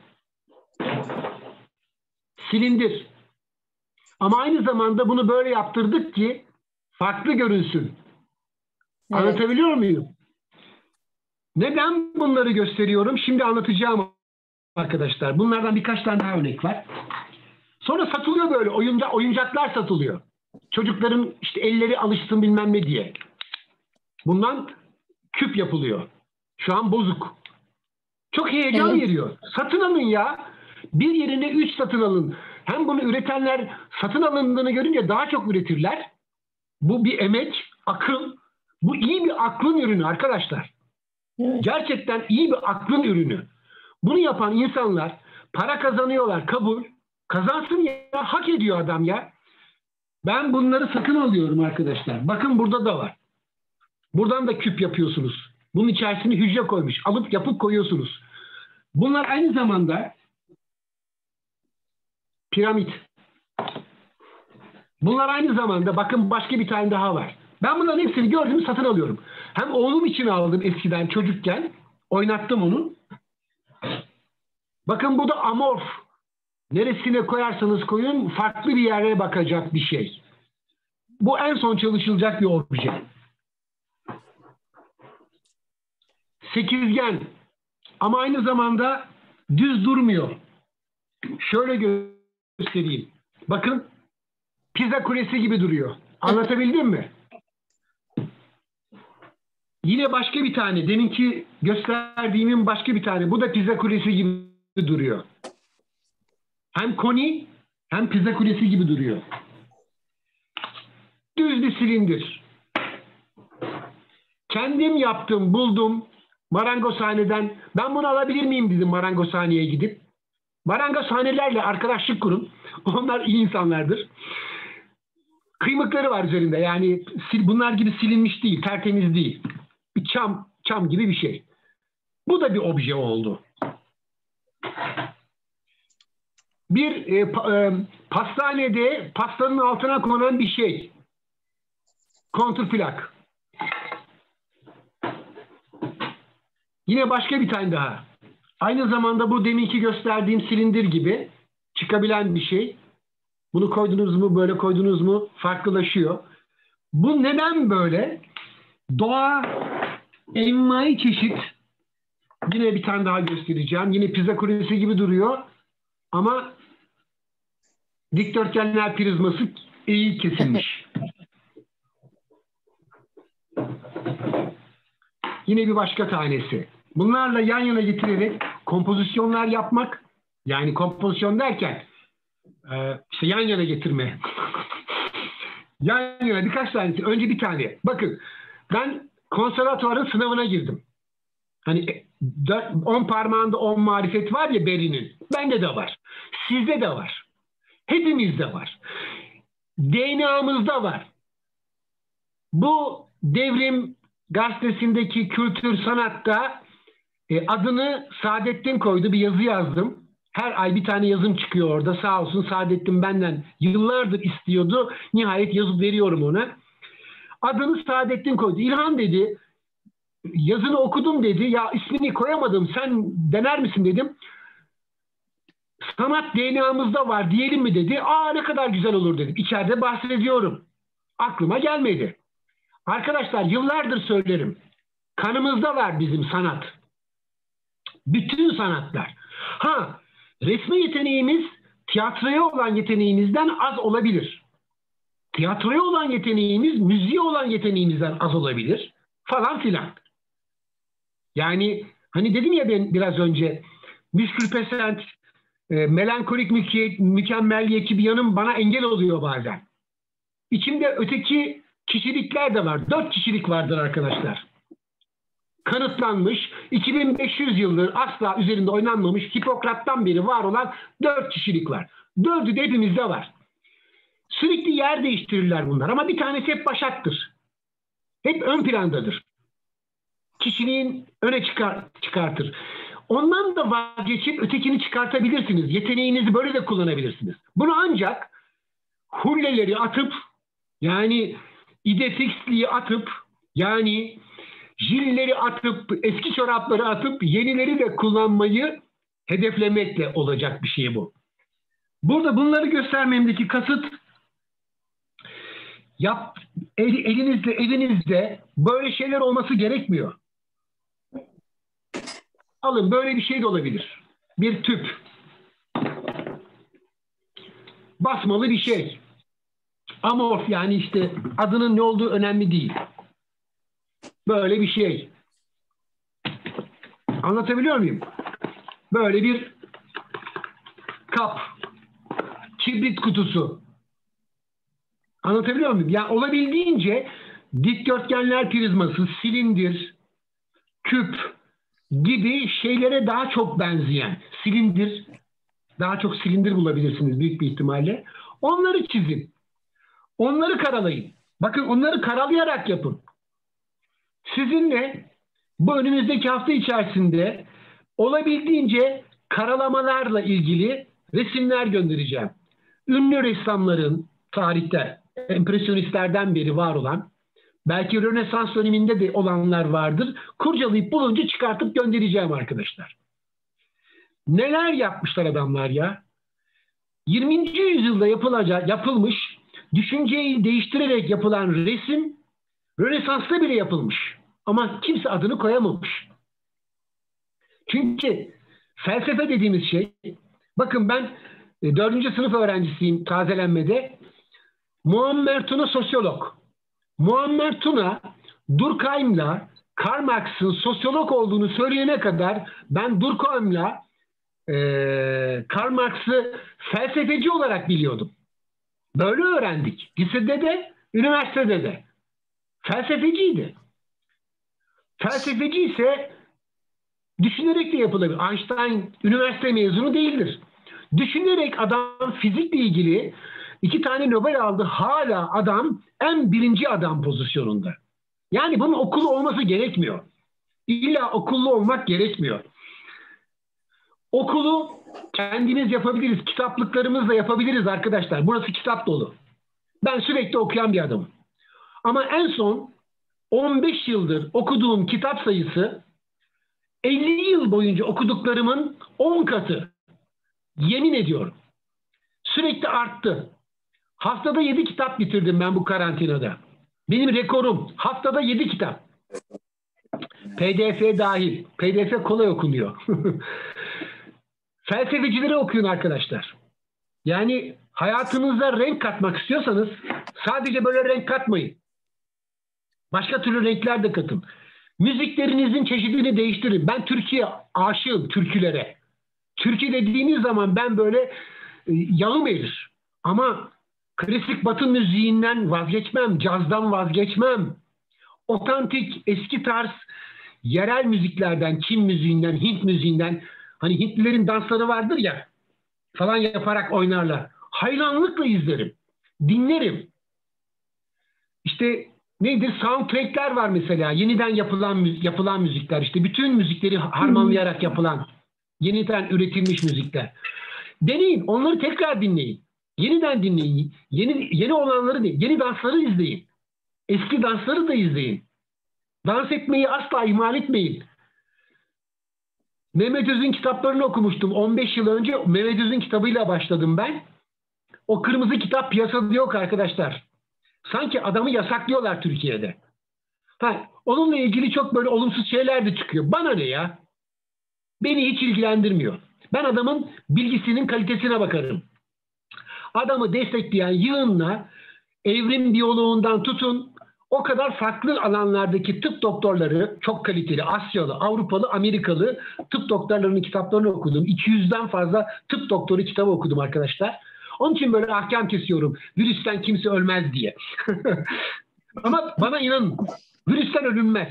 Silindir. Ama aynı zamanda bunu böyle yaptırdık ki farklı görünsün. Evet. Anlatabiliyor muyum? Neden bunları gösteriyorum? Şimdi anlatacağım arkadaşlar. Bunlardan birkaç tane daha örnek var. Sonra satılıyor böyle. Oyunda, oyuncaklar satılıyor. Çocukların işte elleri alışsın bilmem ne diye. Bundan küp yapılıyor. Şu an bozuk. Çok heyecan Evet. veriyor. Satın alın ya. Bir yerine üç satın alın. Hem bunu üretenler satın alındığını görünce daha çok üretirler. Bu bir emek, akıl. Bu iyi bir aklın ürünü arkadaşlar. Evet. Gerçekten iyi bir aklın ürünü. Bunu yapan insanlar para kazanıyorlar, kabul. Kazansın ya, hak ediyor adam ya. Ben bunları satın alıyorum arkadaşlar. Bakın burada da var. Buradan da küp yapıyorsunuz. Bunun içerisine hücre koymuş. Alıp yapıp koyuyorsunuz. Bunlar aynı zamanda piramit. Bunlar aynı zamanda, bakın başka bir tane daha var. Ben bunların hepsini gördüm, satın alıyorum. Hem oğlum için aldım eskiden çocukken. Oynattım onu. Bakın bu da amorf. Neresine koyarsanız koyun farklı bir yere bakacak bir şey. Bu en son çalışılacak bir obje. Sekizgen. Ama aynı zamanda düz durmuyor. Şöyle göstereyim. Bakın Pizza Kulesi gibi duruyor. Anlatabildim mi? Yine başka bir tane, deminki gösterdiğimin başka bir tane. Bu da Pisa Kulesi gibi duruyor. Hem koni hem Pisa Kulesi gibi duruyor. Düz bir silindir. Kendim yaptım, buldum. Marangozhaneden. Ben bunu alabilir miyim dedim marangozhaneye gidip. Marangozhanelerle arkadaşlık kurun. Onlar iyi insanlardır. Kıymıkları var üzerinde. Yani bunlar gibi silinmiş değil, tertemiz değil. Bir çam, çam gibi bir şey. Bu da bir obje oldu. Bir e, pa, e, pastanede pastanın altına konan bir şey. Kontrplak. Yine başka bir tane daha. Aynı zamanda bu deminki gösterdiğim silindir gibi çıkabilen bir şey. Bunu koydunuz mu, böyle koydunuz mu farklılaşıyor. Bu neden böyle? Doğa envai çeşit. Yine bir tane daha göstereceğim. Yine Pisa Kulesi gibi duruyor. Ama dikdörtgenler prizması iyi kesilmiş. Yine bir başka tanesi. Bunlarla yan yana getirerek kompozisyonlar yapmak, yani kompozisyon derken işte yan yana getirme. Yan yana birkaç tanesi. Önce bir tane. Bakın ben konservatuvarın sınavına girdim. Hani on parmağında on marifet var ya Beri'nin. Bende de var. Sizde de var. Hepimizde var. D N A'mızda var. Bu Devrim gazetesindeki kültür sanatta e, adını Saadettin koydu. Bir yazı yazdım. Her ay bir tane yazım çıkıyor orada. Sağ olsun Saadettin benden yıllardır istiyordu. Nihayet yazıp veriyorum ona. Adını Saadettin koydu. İlhan dedi, yazını okudum dedi. Ya ismini koyamadım. Sen dener misin dedim. Sanat D N A'mızda var diyelim mi dedi. Aa ne kadar güzel olur dedim. İçeride bahsediyorum. Aklıma gelmedi. Arkadaşlar yıllardır söylerim. Kanımızda var bizim sanat. Bütün sanatlar. Ha, resmi yeteneğimiz tiyatroya olan yeteneğimizden az olabilir. Tiyatroya olan yeteneğimiz müziğe olan yeteneğimizden az olabilir. Falan filan. Yani hani dedim ya ben biraz önce müşkülpesent, e, melankolik müke, mükemmelliyetçi bir yanım bana engel oluyor bazen. İçimde öteki kişilikler de var. Dört kişilik vardır arkadaşlar. Kanıtlanmış, iki bin beş yüz yıldır asla üzerinde oynanmamış, Hipokrat'tan beri var olan dört kişilik var. Dördü de hepimizde var. Sürekli yer değiştirirler bunlar ama bir tanesi hep başattır. Hep ön plandadır. Kişiliğin öne çıkar, çıkartır. Ondan da vazgeçip ötekini çıkartabilirsiniz. Yeteneğinizi böyle de kullanabilirsiniz. Bunu ancak hulleleri atıp, yani idefixliği atıp, yani jilleri atıp, eski çorapları atıp yenileri de kullanmayı hedeflemekle olacak bir şey bu. Burada bunları göstermemdeki kasıt, yap, el, elinizde, evinizde böyle şeyler olması gerekmiyor. Alın, böyle bir şey de olabilir. Bir tüp. Basmalı bir şey. Amorf, yani işte adının ne olduğu önemli değil. Böyle bir şey. Anlatabiliyor muyum? Böyle bir kap. Kibrit kutusu. Anlatabiliyor muyum? Yani olabildiğince dikdörtgenler prizması, silindir, küp gibi şeylere daha çok benzeyen, silindir, daha çok silindir bulabilirsiniz büyük bir ihtimalle. Onları çizin. Onları karalayın. Bakın onları karalayarak yapın. Sizinle bu önümüzdeki hafta içerisinde olabildiğince karalamalarla ilgili resimler göndereceğim. Ünlü ressamların tarihte, empresyonistlerden beri var olan, belki Rönesans döneminde de olanlar vardır. Kurcalayıp bulunca çıkartıp göndereceğim arkadaşlar. Neler yapmışlar adamlar ya? yirminci yüzyılda yapılacak, yapılmış, düşünceyi değiştirerek yapılan resim Rönesans'ta bile yapılmış. Ama kimse adını koyamamış. Çünkü felsefe dediğimiz şey, bakın ben dördüncü sınıf öğrencisiyim tazelenmede. Muammer Tuna sosyolog. Muammer Tuna Durkheim'la Karl Marx'ın sosyolog olduğunu söyleyene kadar ben Durkheim'la e, Karl Marx'ı felsefeci olarak biliyordum. Böyle öğrendik. Lisede de, üniversitede de. Felsefeciydi. Felsefeci ise düşünerek de yapılabilir. Einstein üniversite mezunu değildir. Düşünerek adam fizikle ilgili iki tane Nobel aldı. Hala adam en birinci adam pozisyonunda. Yani bunun okulu olması gerekmiyor. İlla okullu olmak gerekmiyor. Okulu kendimiz yapabiliriz. Kitaplıklarımızla yapabiliriz arkadaşlar. Burası kitap dolu. Ben sürekli okuyan bir adamım. Ama en son on beş yıldır okuduğum kitap sayısı elli yıl boyunca okuduklarımın on katı. Yemin ediyorum. Sürekli arttı. Haftada yedi kitap bitirdim ben bu karantinada. Benim rekorum haftada yedi kitap. P D F dahil. P D F kolay okunuyor. Felsefecileri okuyun arkadaşlar. Yani hayatınıza renk katmak istiyorsanız sadece böyle renk katmayın. Başka türlü renkler de katın. Müziklerinizin çeşidini değiştirin. Ben Türkiye aşığım türkülere. Türkü dediğiniz zaman ben böyle e, yağım erir. Ama klasik Batı müziğinden vazgeçmem. Cazdan vazgeçmem. Otantik, eski tarz yerel müziklerden, Çin müziğinden, Hint müziğinden, hani Hintlilerin dansları vardır ya falan yaparak oynarlar. Hayranlıkla izlerim. Dinlerim. İşte nedir? Soundtrack'ler var mesela. Yeniden yapılan yapılan müzikler. İşte bütün müzikleri harmanlayarak yapılan, yeniden üretilmiş müzikler. Deneyin. Onları tekrar dinleyin. Yeniden dinleyin. Yeni yeni olanları dinleyin. Yeni dansları izleyin. Eski dansları da izleyin. Dans etmeyi asla ihmal etmeyin. Mehmet Öz'ün kitaplarını okumuştum. on beş yıl önce Mehmet Öz'ün kitabıyla başladım ben. O kırmızı kitap piyasada yok arkadaşlar. Sanki adamı yasaklıyorlar Türkiye'de. Ha, onunla ilgili çok böyle olumsuz şeyler de çıkıyor. Bana ne ya? Beni hiç ilgilendirmiyor. Ben adamın bilgisinin kalitesine bakarım. Adamı destekleyen yığınla evrim biyoloğundan tutun o kadar farklı alanlardaki tıp doktorları, çok kaliteli Asyalı, Avrupalı, Amerikalı tıp doktorlarının kitaplarını okudum. iki yüzden fazla tıp doktoru kitabı okudum arkadaşlar. Onun için böyle ahkam kesiyorum. Virüsten kimse ölmez diye. Ama bana inanın. Virüsten ölünmez.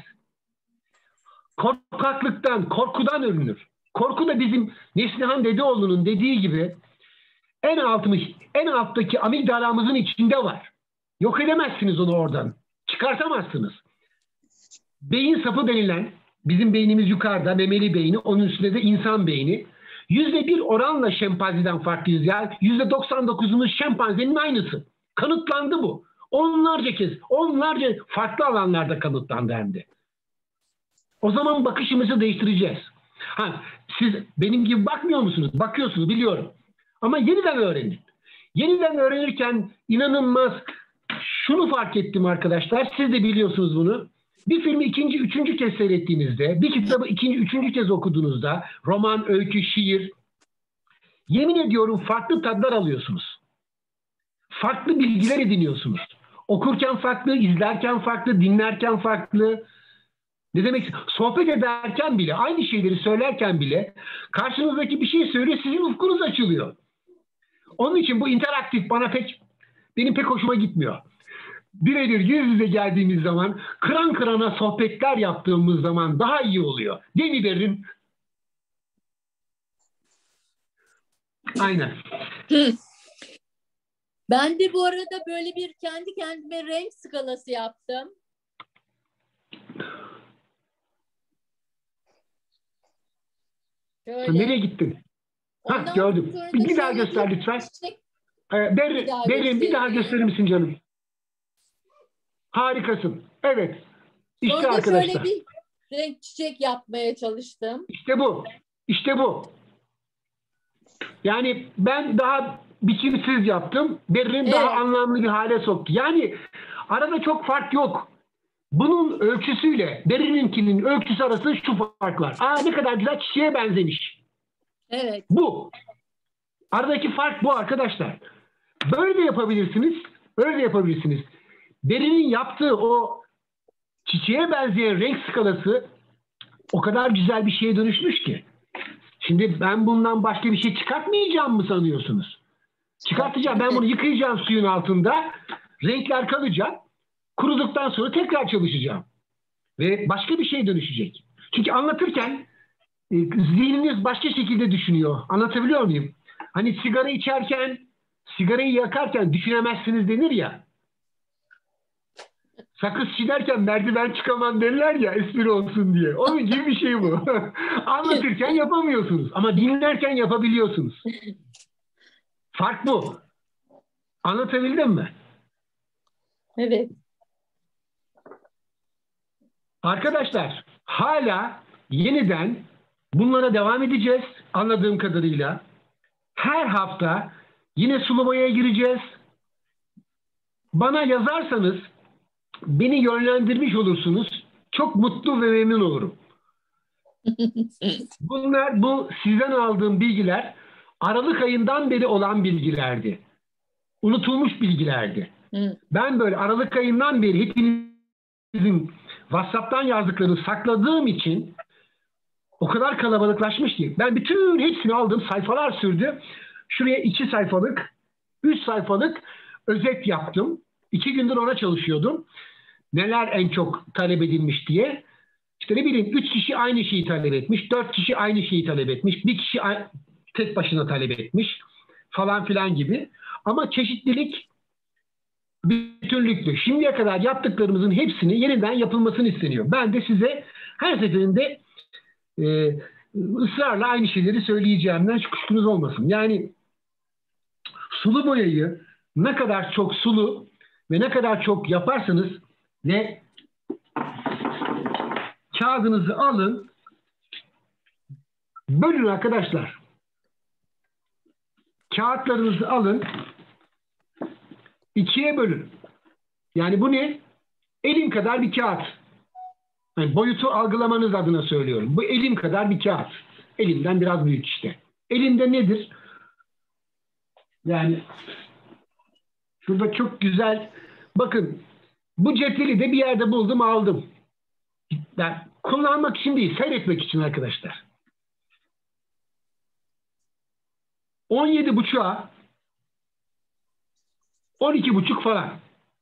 Korkaklıktan, korkudan ölünür. Korku da bizim Neslihan Dedeoğlu'nun dediği gibi en altmış, en alttaki amigdalamızın içinde var. Yok edemezsiniz onu oradan. Çıkartamazsınız. Beyin sapı denilen, bizim beynimiz yukarıda, memeli beyni, onun üstünde de insan beyni. Yüzde bir oranla şempanzeden farklıyız ya. Yüzde doksan dokuzumuz şempanzenin aynısı. Kanıtlandı bu. Onlarca kez, onlarca farklı alanlarda kanıtlandı hem de. O zaman bakışımızı değiştireceğiz. Ha, siz benim gibi bakmıyor musunuz? Bakıyorsunuz, biliyorum. Ama yeniden öğrenin. Yeniden öğrenirken inanılmaz şunu fark ettim arkadaşlar. Siz de biliyorsunuz bunu. Bir filmi ikinci, üçüncü kez seyrettiğinizde, bir kitabı ikinci, üçüncü kez okuduğunuzda, roman, öykü, şiir, yemin ediyorum farklı tadlar alıyorsunuz. Farklı bilgiler ediniyorsunuz. Okurken farklı, izlerken farklı, dinlerken farklı. Ne demek? Sohbet ederken bile, aynı şeyleri söylerken bile karşınızdaki bir şey söylüyor, sizin ufkunuz açılıyor. Onun için bu interaktif bana pek, benim pek hoşuma gitmiyor. Birebir yüz yüze geldiğimiz zaman, kıran kırana sohbetler yaptığımız zaman daha iyi oluyor. Değil mi Berrin? Aynen. Ben de bu arada böyle bir kendi kendime renk skalası yaptım. Şöyle. Nereye gittin? Ha, gördüm. Bir, bir daha göster lütfen. Çiçek, ee, Berrin, bir, Berrin, bir daha gösterir misin canım? Harikasın. Evet. İşte sonra arkadaşlar. şöyle bir renk çiçek yapmaya çalıştım. İşte bu. İşte bu. Yani ben daha biçimsiz yaptım. Berrin evet. Daha anlamlı bir hale soktu. Yani arada çok fark yok. Bunun ölçüsüyle Berrin'inkinin ölçüsü arasında şu fark var. Aa, ne kadar güzel çiçeğe benzemiş. Evet. Bu. Aradaki fark bu arkadaşlar. Böyle de yapabilirsiniz. Böyle de yapabilirsiniz. Berrin'in yaptığı o çiçeğe benzeyen renk skalası o kadar güzel bir şeye dönüşmüş ki. Şimdi ben bundan başka bir şey çıkartmayacağım mı sanıyorsunuz? Çıkartacağım. Ben bunu yıkayacağım suyun altında. Renkler kalacak. Kuruduktan sonra tekrar çalışacağım. Ve başka bir şey dönüşecek. Çünkü anlatırken e, zihniniz başka şekilde düşünüyor. Anlatabiliyor muyum? Hani sigara içerken, sigarayı yakarken düşünemezsiniz denir ya. Sakız çiğnerken merdiven çıkamam derler ya, espri olsun diye. Onun gibi bir şey bu. Anlatırken yapamıyorsunuz ama dinlerken yapabiliyorsunuz. Fark bu. Anlatabildim mi? Evet. Arkadaşlar hala yeniden bunlara devam edeceğiz anladığım kadarıyla. Her hafta yine sulu boyaya gireceğiz. Bana yazarsanız beni yönlendirmiş olursunuz. Çok mutlu ve memnun olurum. Bunlar, bu sizden aldığım bilgiler Aralık ayından beri olan bilgilerdi. Unutulmuş bilgilerdi. Hı. Ben böyle Aralık ayından beri hepinizin WhatsApp'tan yazdıklarını sakladığım için o kadar kalabalıklaşmış ki ben bütün hepsini aldım, sayfalar sürdü. Şuraya iki sayfalık, üç sayfalık özet yaptım. İki gündür ona çalışıyordum. Neler en çok talep edilmiş diye. İşte ne bileyim, üç kişi aynı şeyi talep etmiş, dört kişi aynı şeyi talep etmiş, bir kişi tek başına talep etmiş falan filan gibi. Ama çeşitlilik bütünlüklü. Şimdiye kadar yaptıklarımızın hepsini yeniden yapılmasını isteniyor. Ben de size her seferinde e, ısrarla aynı şeyleri söyleyeceğimden hiç kuşkunuz olmasın. Yani sulu boyayı ne kadar çok sulu ve ne kadar çok yaparsanız ve kağıdınızı alın, bölün arkadaşlar. Kağıtlarınızı alın, ikiye bölün. Yani bu ne? Elim kadar bir kağıt. Yani boyutu algılamanız adına söylüyorum. Bu elim kadar bir kağıt. Elimden biraz büyük işte. Elimde nedir? Yani şurada çok güzel, bakın bu cetveli de bir yerde buldum, aldım. Yani kullanmak için değil, seyretmek için arkadaşlar. on yedi buçuğa on iki buçuk falan.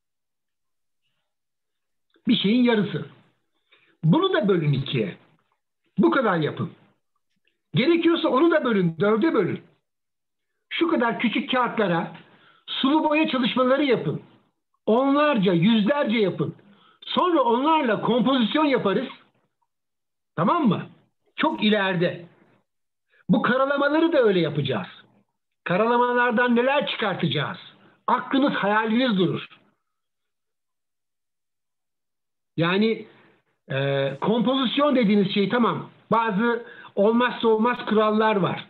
Bir şeyin yarısı. Bunu da bölün ikiye. Bu kadar yapın. Gerekiyorsa onu da bölün, dörde bölün. Şu kadar küçük kağıtlara sulu boya çalışmaları yapın. Onlarca, yüzlerce yapın. Sonra onlarla kompozisyon yaparız. Tamam mı? Çok ileride. Bu karalamaları da öyle yapacağız. Karalamalardan neler çıkartacağız? Aklınız, hayaliniz durur. Yani e, kompozisyon dediğiniz şey tamam. Bazı olmazsa olmaz kurallar var.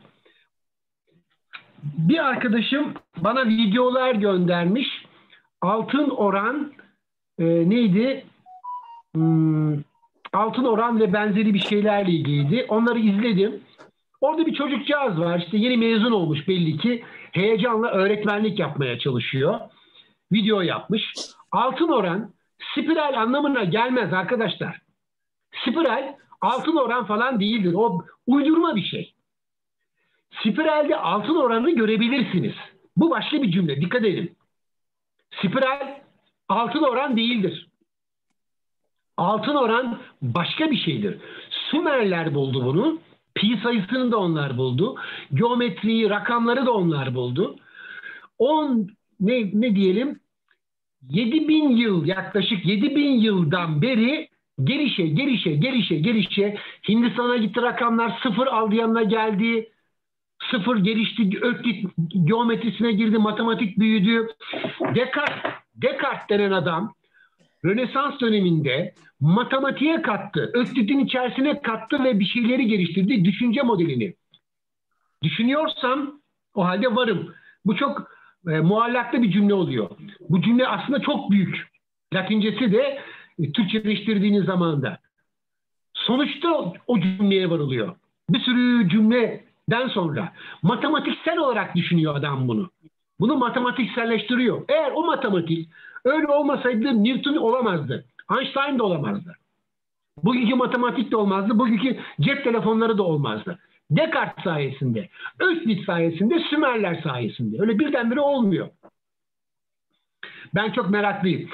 Bir arkadaşım bana videolar göndermiş. Altın oran e, neydi? Hmm, altın oran ve benzeri bir şeylerle ilgiliydi. Onları izledim. Orada bir çocukcağız var. İşte yeni mezun olmuş belli ki. Heyecanla öğretmenlik yapmaya çalışıyor. Video yapmış. Altın oran spiral anlamına gelmez arkadaşlar. Spiral altın oran falan değildir. O uydurma bir şey. Spiralde altın oranını görebilirsiniz. Bu başka bir cümle. Dikkat edin. Spiral altın oran değildir. Altın oran başka bir şeydir. Sümerler buldu bunu. Pi sayısını da onlar buldu. Geometriyi, rakamları da onlar buldu. on ne, ne diyelim? yedi bin yıl, yaklaşık yedi bin yıldan beri gelişe, gelişe, gelişe, gelişe Hindistan'a gitti rakamlar, sıfır aldı yanına geldi. Sıfır gelişti, Öklit geometrisine girdi, matematik büyüdü. Descartes, Descartes denen adam Rönesans döneminde matematiğe kattı, Öklit'in içerisine kattı ve bir şeyleri geliştirdi, düşünce modelini. Düşünüyorsam o halde varım. Bu çok e, muallaklı bir cümle oluyor. Bu cümle aslında çok büyük. Latincesi de e, Türkçeleştirdiğiniz zaman da. Sonuçta o cümleye varılıyor. Bir sürü cümleden sonra matematiksel olarak düşünüyor adam bunu. Bunu matematikselleştiriyor. Eğer o matematik öyle olmasaydı Newton olamazdı. Einstein de olamazdı. Bugünkü matematik de olmazdı. Bugünkü cep telefonları da olmazdı. Descartes sayesinde, Euclid sayesinde, Sümerler sayesinde. Öyle birdenbire olmuyor. Ben çok meraklıyım.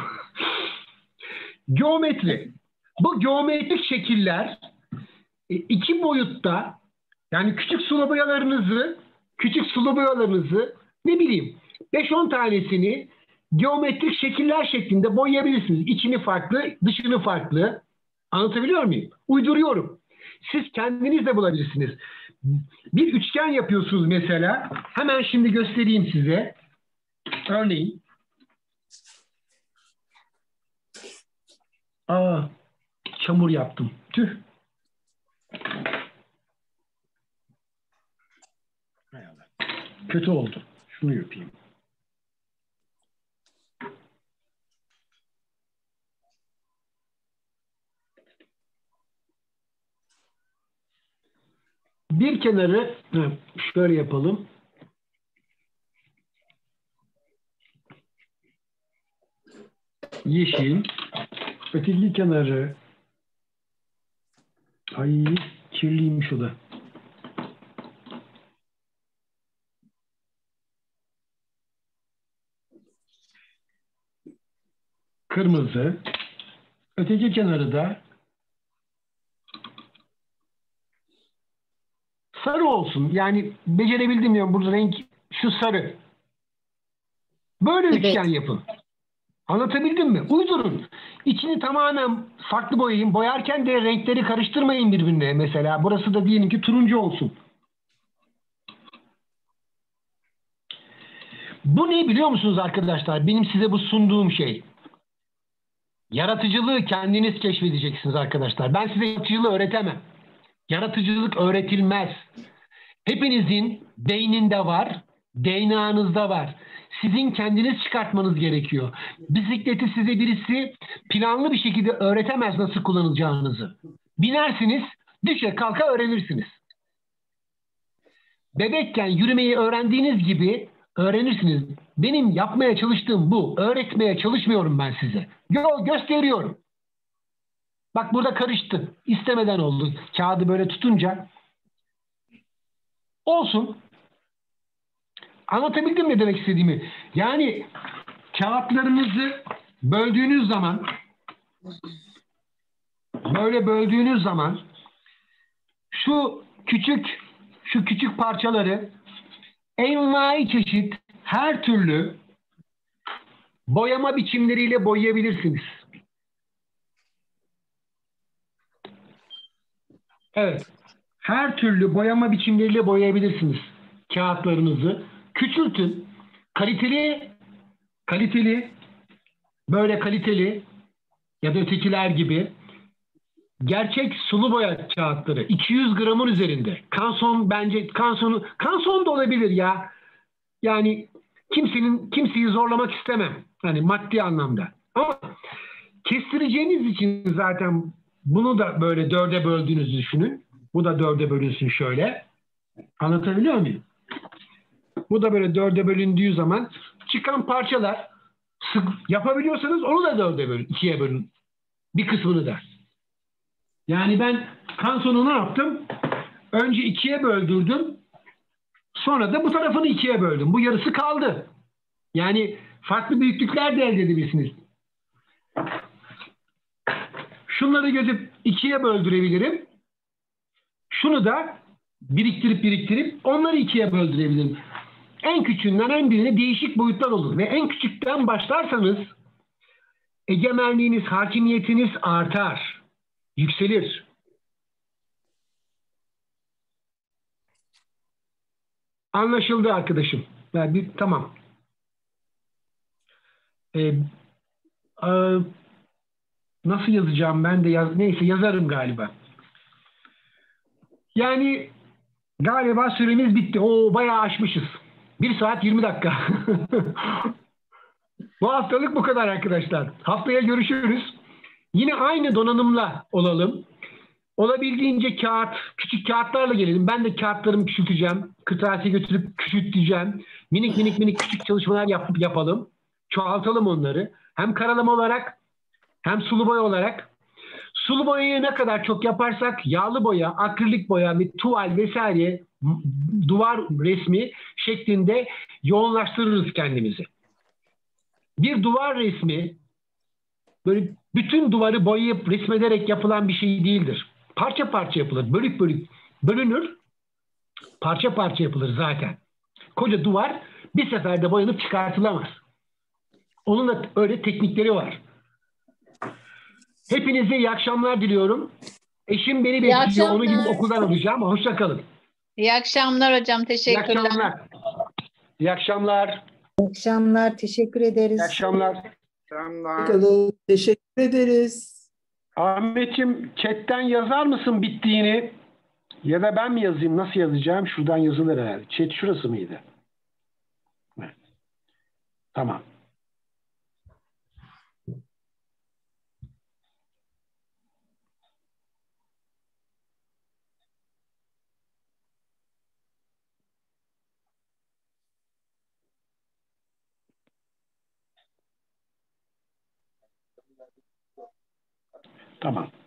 Geometri. Bu geometrik şekiller iki boyutta, yani küçük sulu boyalarınızı küçük sulu boyalarınızı ne bileyim beş on tanesini geometrik şekiller şeklinde boyayabilirsiniz. İçini farklı, dışını farklı. Anlatabiliyor muyum? Uyduruyorum. Siz kendiniz de bulabilirsiniz. Bir üçgen yapıyorsunuz mesela. Hemen şimdi göstereyim size. Örneğin. Aa, çamur yaptım. Tüh. Kötü oldu. Şunu yapayım. Bir kenarı şöyle yapalım. Yeşil. Öteki kenarı. Ay, kirliymiş o da. Kırmızı. Öteki kenarı da sarı olsun. Yani becerebildim ya, burada renk şu sarı. Böyle Evet. üçgen yapın. Anlatabildim mi? Uydurun. İçini tamamen farklı boyayın. Boyarken de renkleri karıştırmayın birbirine mesela. Burası da diyelim ki turuncu olsun. Bu ne biliyor musunuz arkadaşlar? Benim size bu sunduğum şey. Yaratıcılığı kendiniz keşfedeceksiniz arkadaşlar. Ben size yaratıcılığı öğretemem. Yaratıcılık öğretilmez. Hepinizin beyninde var, D N A'nızda var. Sizin kendiniz çıkartmanız gerekiyor. Bisikleti size birisi planlı bir şekilde öğretemez nasıl kullanılacağınızı. Binersiniz, düşe kalka öğrenirsiniz. Bebekken yürümeyi öğrendiğiniz gibi öğrenirsiniz. Benim yapmaya çalıştığım bu. Öğretmeye çalışmıyorum ben size. Yol gösteriyorum. Bak burada karıştı. İstemeden oldu. Kağıdı böyle tutunca. Olsun. Anlatabildim mi demek istediğimi? Yani kağıtlarınızı böldüğünüz zaman böyle böldüğünüz zaman şu küçük şu küçük parçaları envai çeşit her türlü boyama biçimleriyle boyayabilirsiniz. Evet. Her türlü boyama biçimleriyle boyayabilirsiniz kağıtlarınızı. Küçültün. Kaliteli, kaliteli, böyle kaliteli ya da ötekiler gibi gerçek sulu boya kağıtları iki yüz gramın üzerinde. Kanson bence kansonu kanson da olabilir ya. Yani kimsenin kimseyi zorlamak istemem. Hani maddi anlamda. Ama kestireceğiniz için zaten bunu da böyle dörde böldüğünüzü düşünün. Bu da dörde bölünsün şöyle. Anlatabiliyor muyum? Bu da böyle dörde bölündüğü zaman çıkan parçalar sık yapabiliyorsanız onu da dörde bölün, ikiye bölün. Bir kısmını da. Yani ben kansonu ne yaptım? Önce ikiye böldürdüm. Sonra da bu tarafını ikiye böldüm. Bu yarısı kaldı. Yani farklı büyüklükler de elde edebilirsiniz. Şunları gözüp ikiye böldürebilirim. Şunu da biriktirip biriktirip onları ikiye böldürebilirim. En küçüğünden en büyüğüne değişik boyutlar olur. Ve en küçükten başlarsanız egemenliğiniz, hakimiyetiniz artar. Yükselir. Anlaşıldı arkadaşım. Yani bir, tamam. Ee, e, nasıl yazacağım ben de yaz, neyse yazarım galiba. Yani galiba süremiz bitti. Oo, bayağı aşmışız. bir saat yirmi dakika. Bu haftalık bu kadar arkadaşlar. Haftaya görüşürüz. Yine aynı donanımla olalım. Olabildiğince kağıt, küçük kağıtlarla gelelim. Ben de kağıtlarımı küçülteceğim. Kırtasiye götürüp küçülteceğim. Minik minik minik küçük çalışmalar yap, yapalım. Çoğaltalım onları. Hem karalama olarak hem sulu boya olarak. Sulu boyayı ne kadar çok yaparsak yağlı boya, akrilik boya ve tuval vesaire duvar resmi şeklinde yoğunlaştırırız kendimizi. Bir duvar resmi böyle bütün duvarı boyayıp resmederek yapılan bir şey değildir. Parça parça yapılır, bölük bölük bölünür, parça parça yapılır zaten. Koca duvar bir seferde boyanıp çıkartılamaz. Onun da öyle teknikleri var. Hepinize iyi akşamlar diliyorum. Eşim beni İyi bekliyor. Onu gidip akşamlar. okuldan alacağım. Hoşça kalın. İyi akşamlar hocam. İyi Teşekkürler. akşamlar. İyi akşamlar. İyi akşamlar. Teşekkür ederiz. İyi akşamlar. Bakalım. Teşekkür ederiz. Ahmetciğim chatten yazar mısın bittiğini? Ya da ben mi yazayım? Nasıl yazacağım? Şuradan yazılır herhalde. Chat şurası mıydı? Evet. Tamam. Tamam.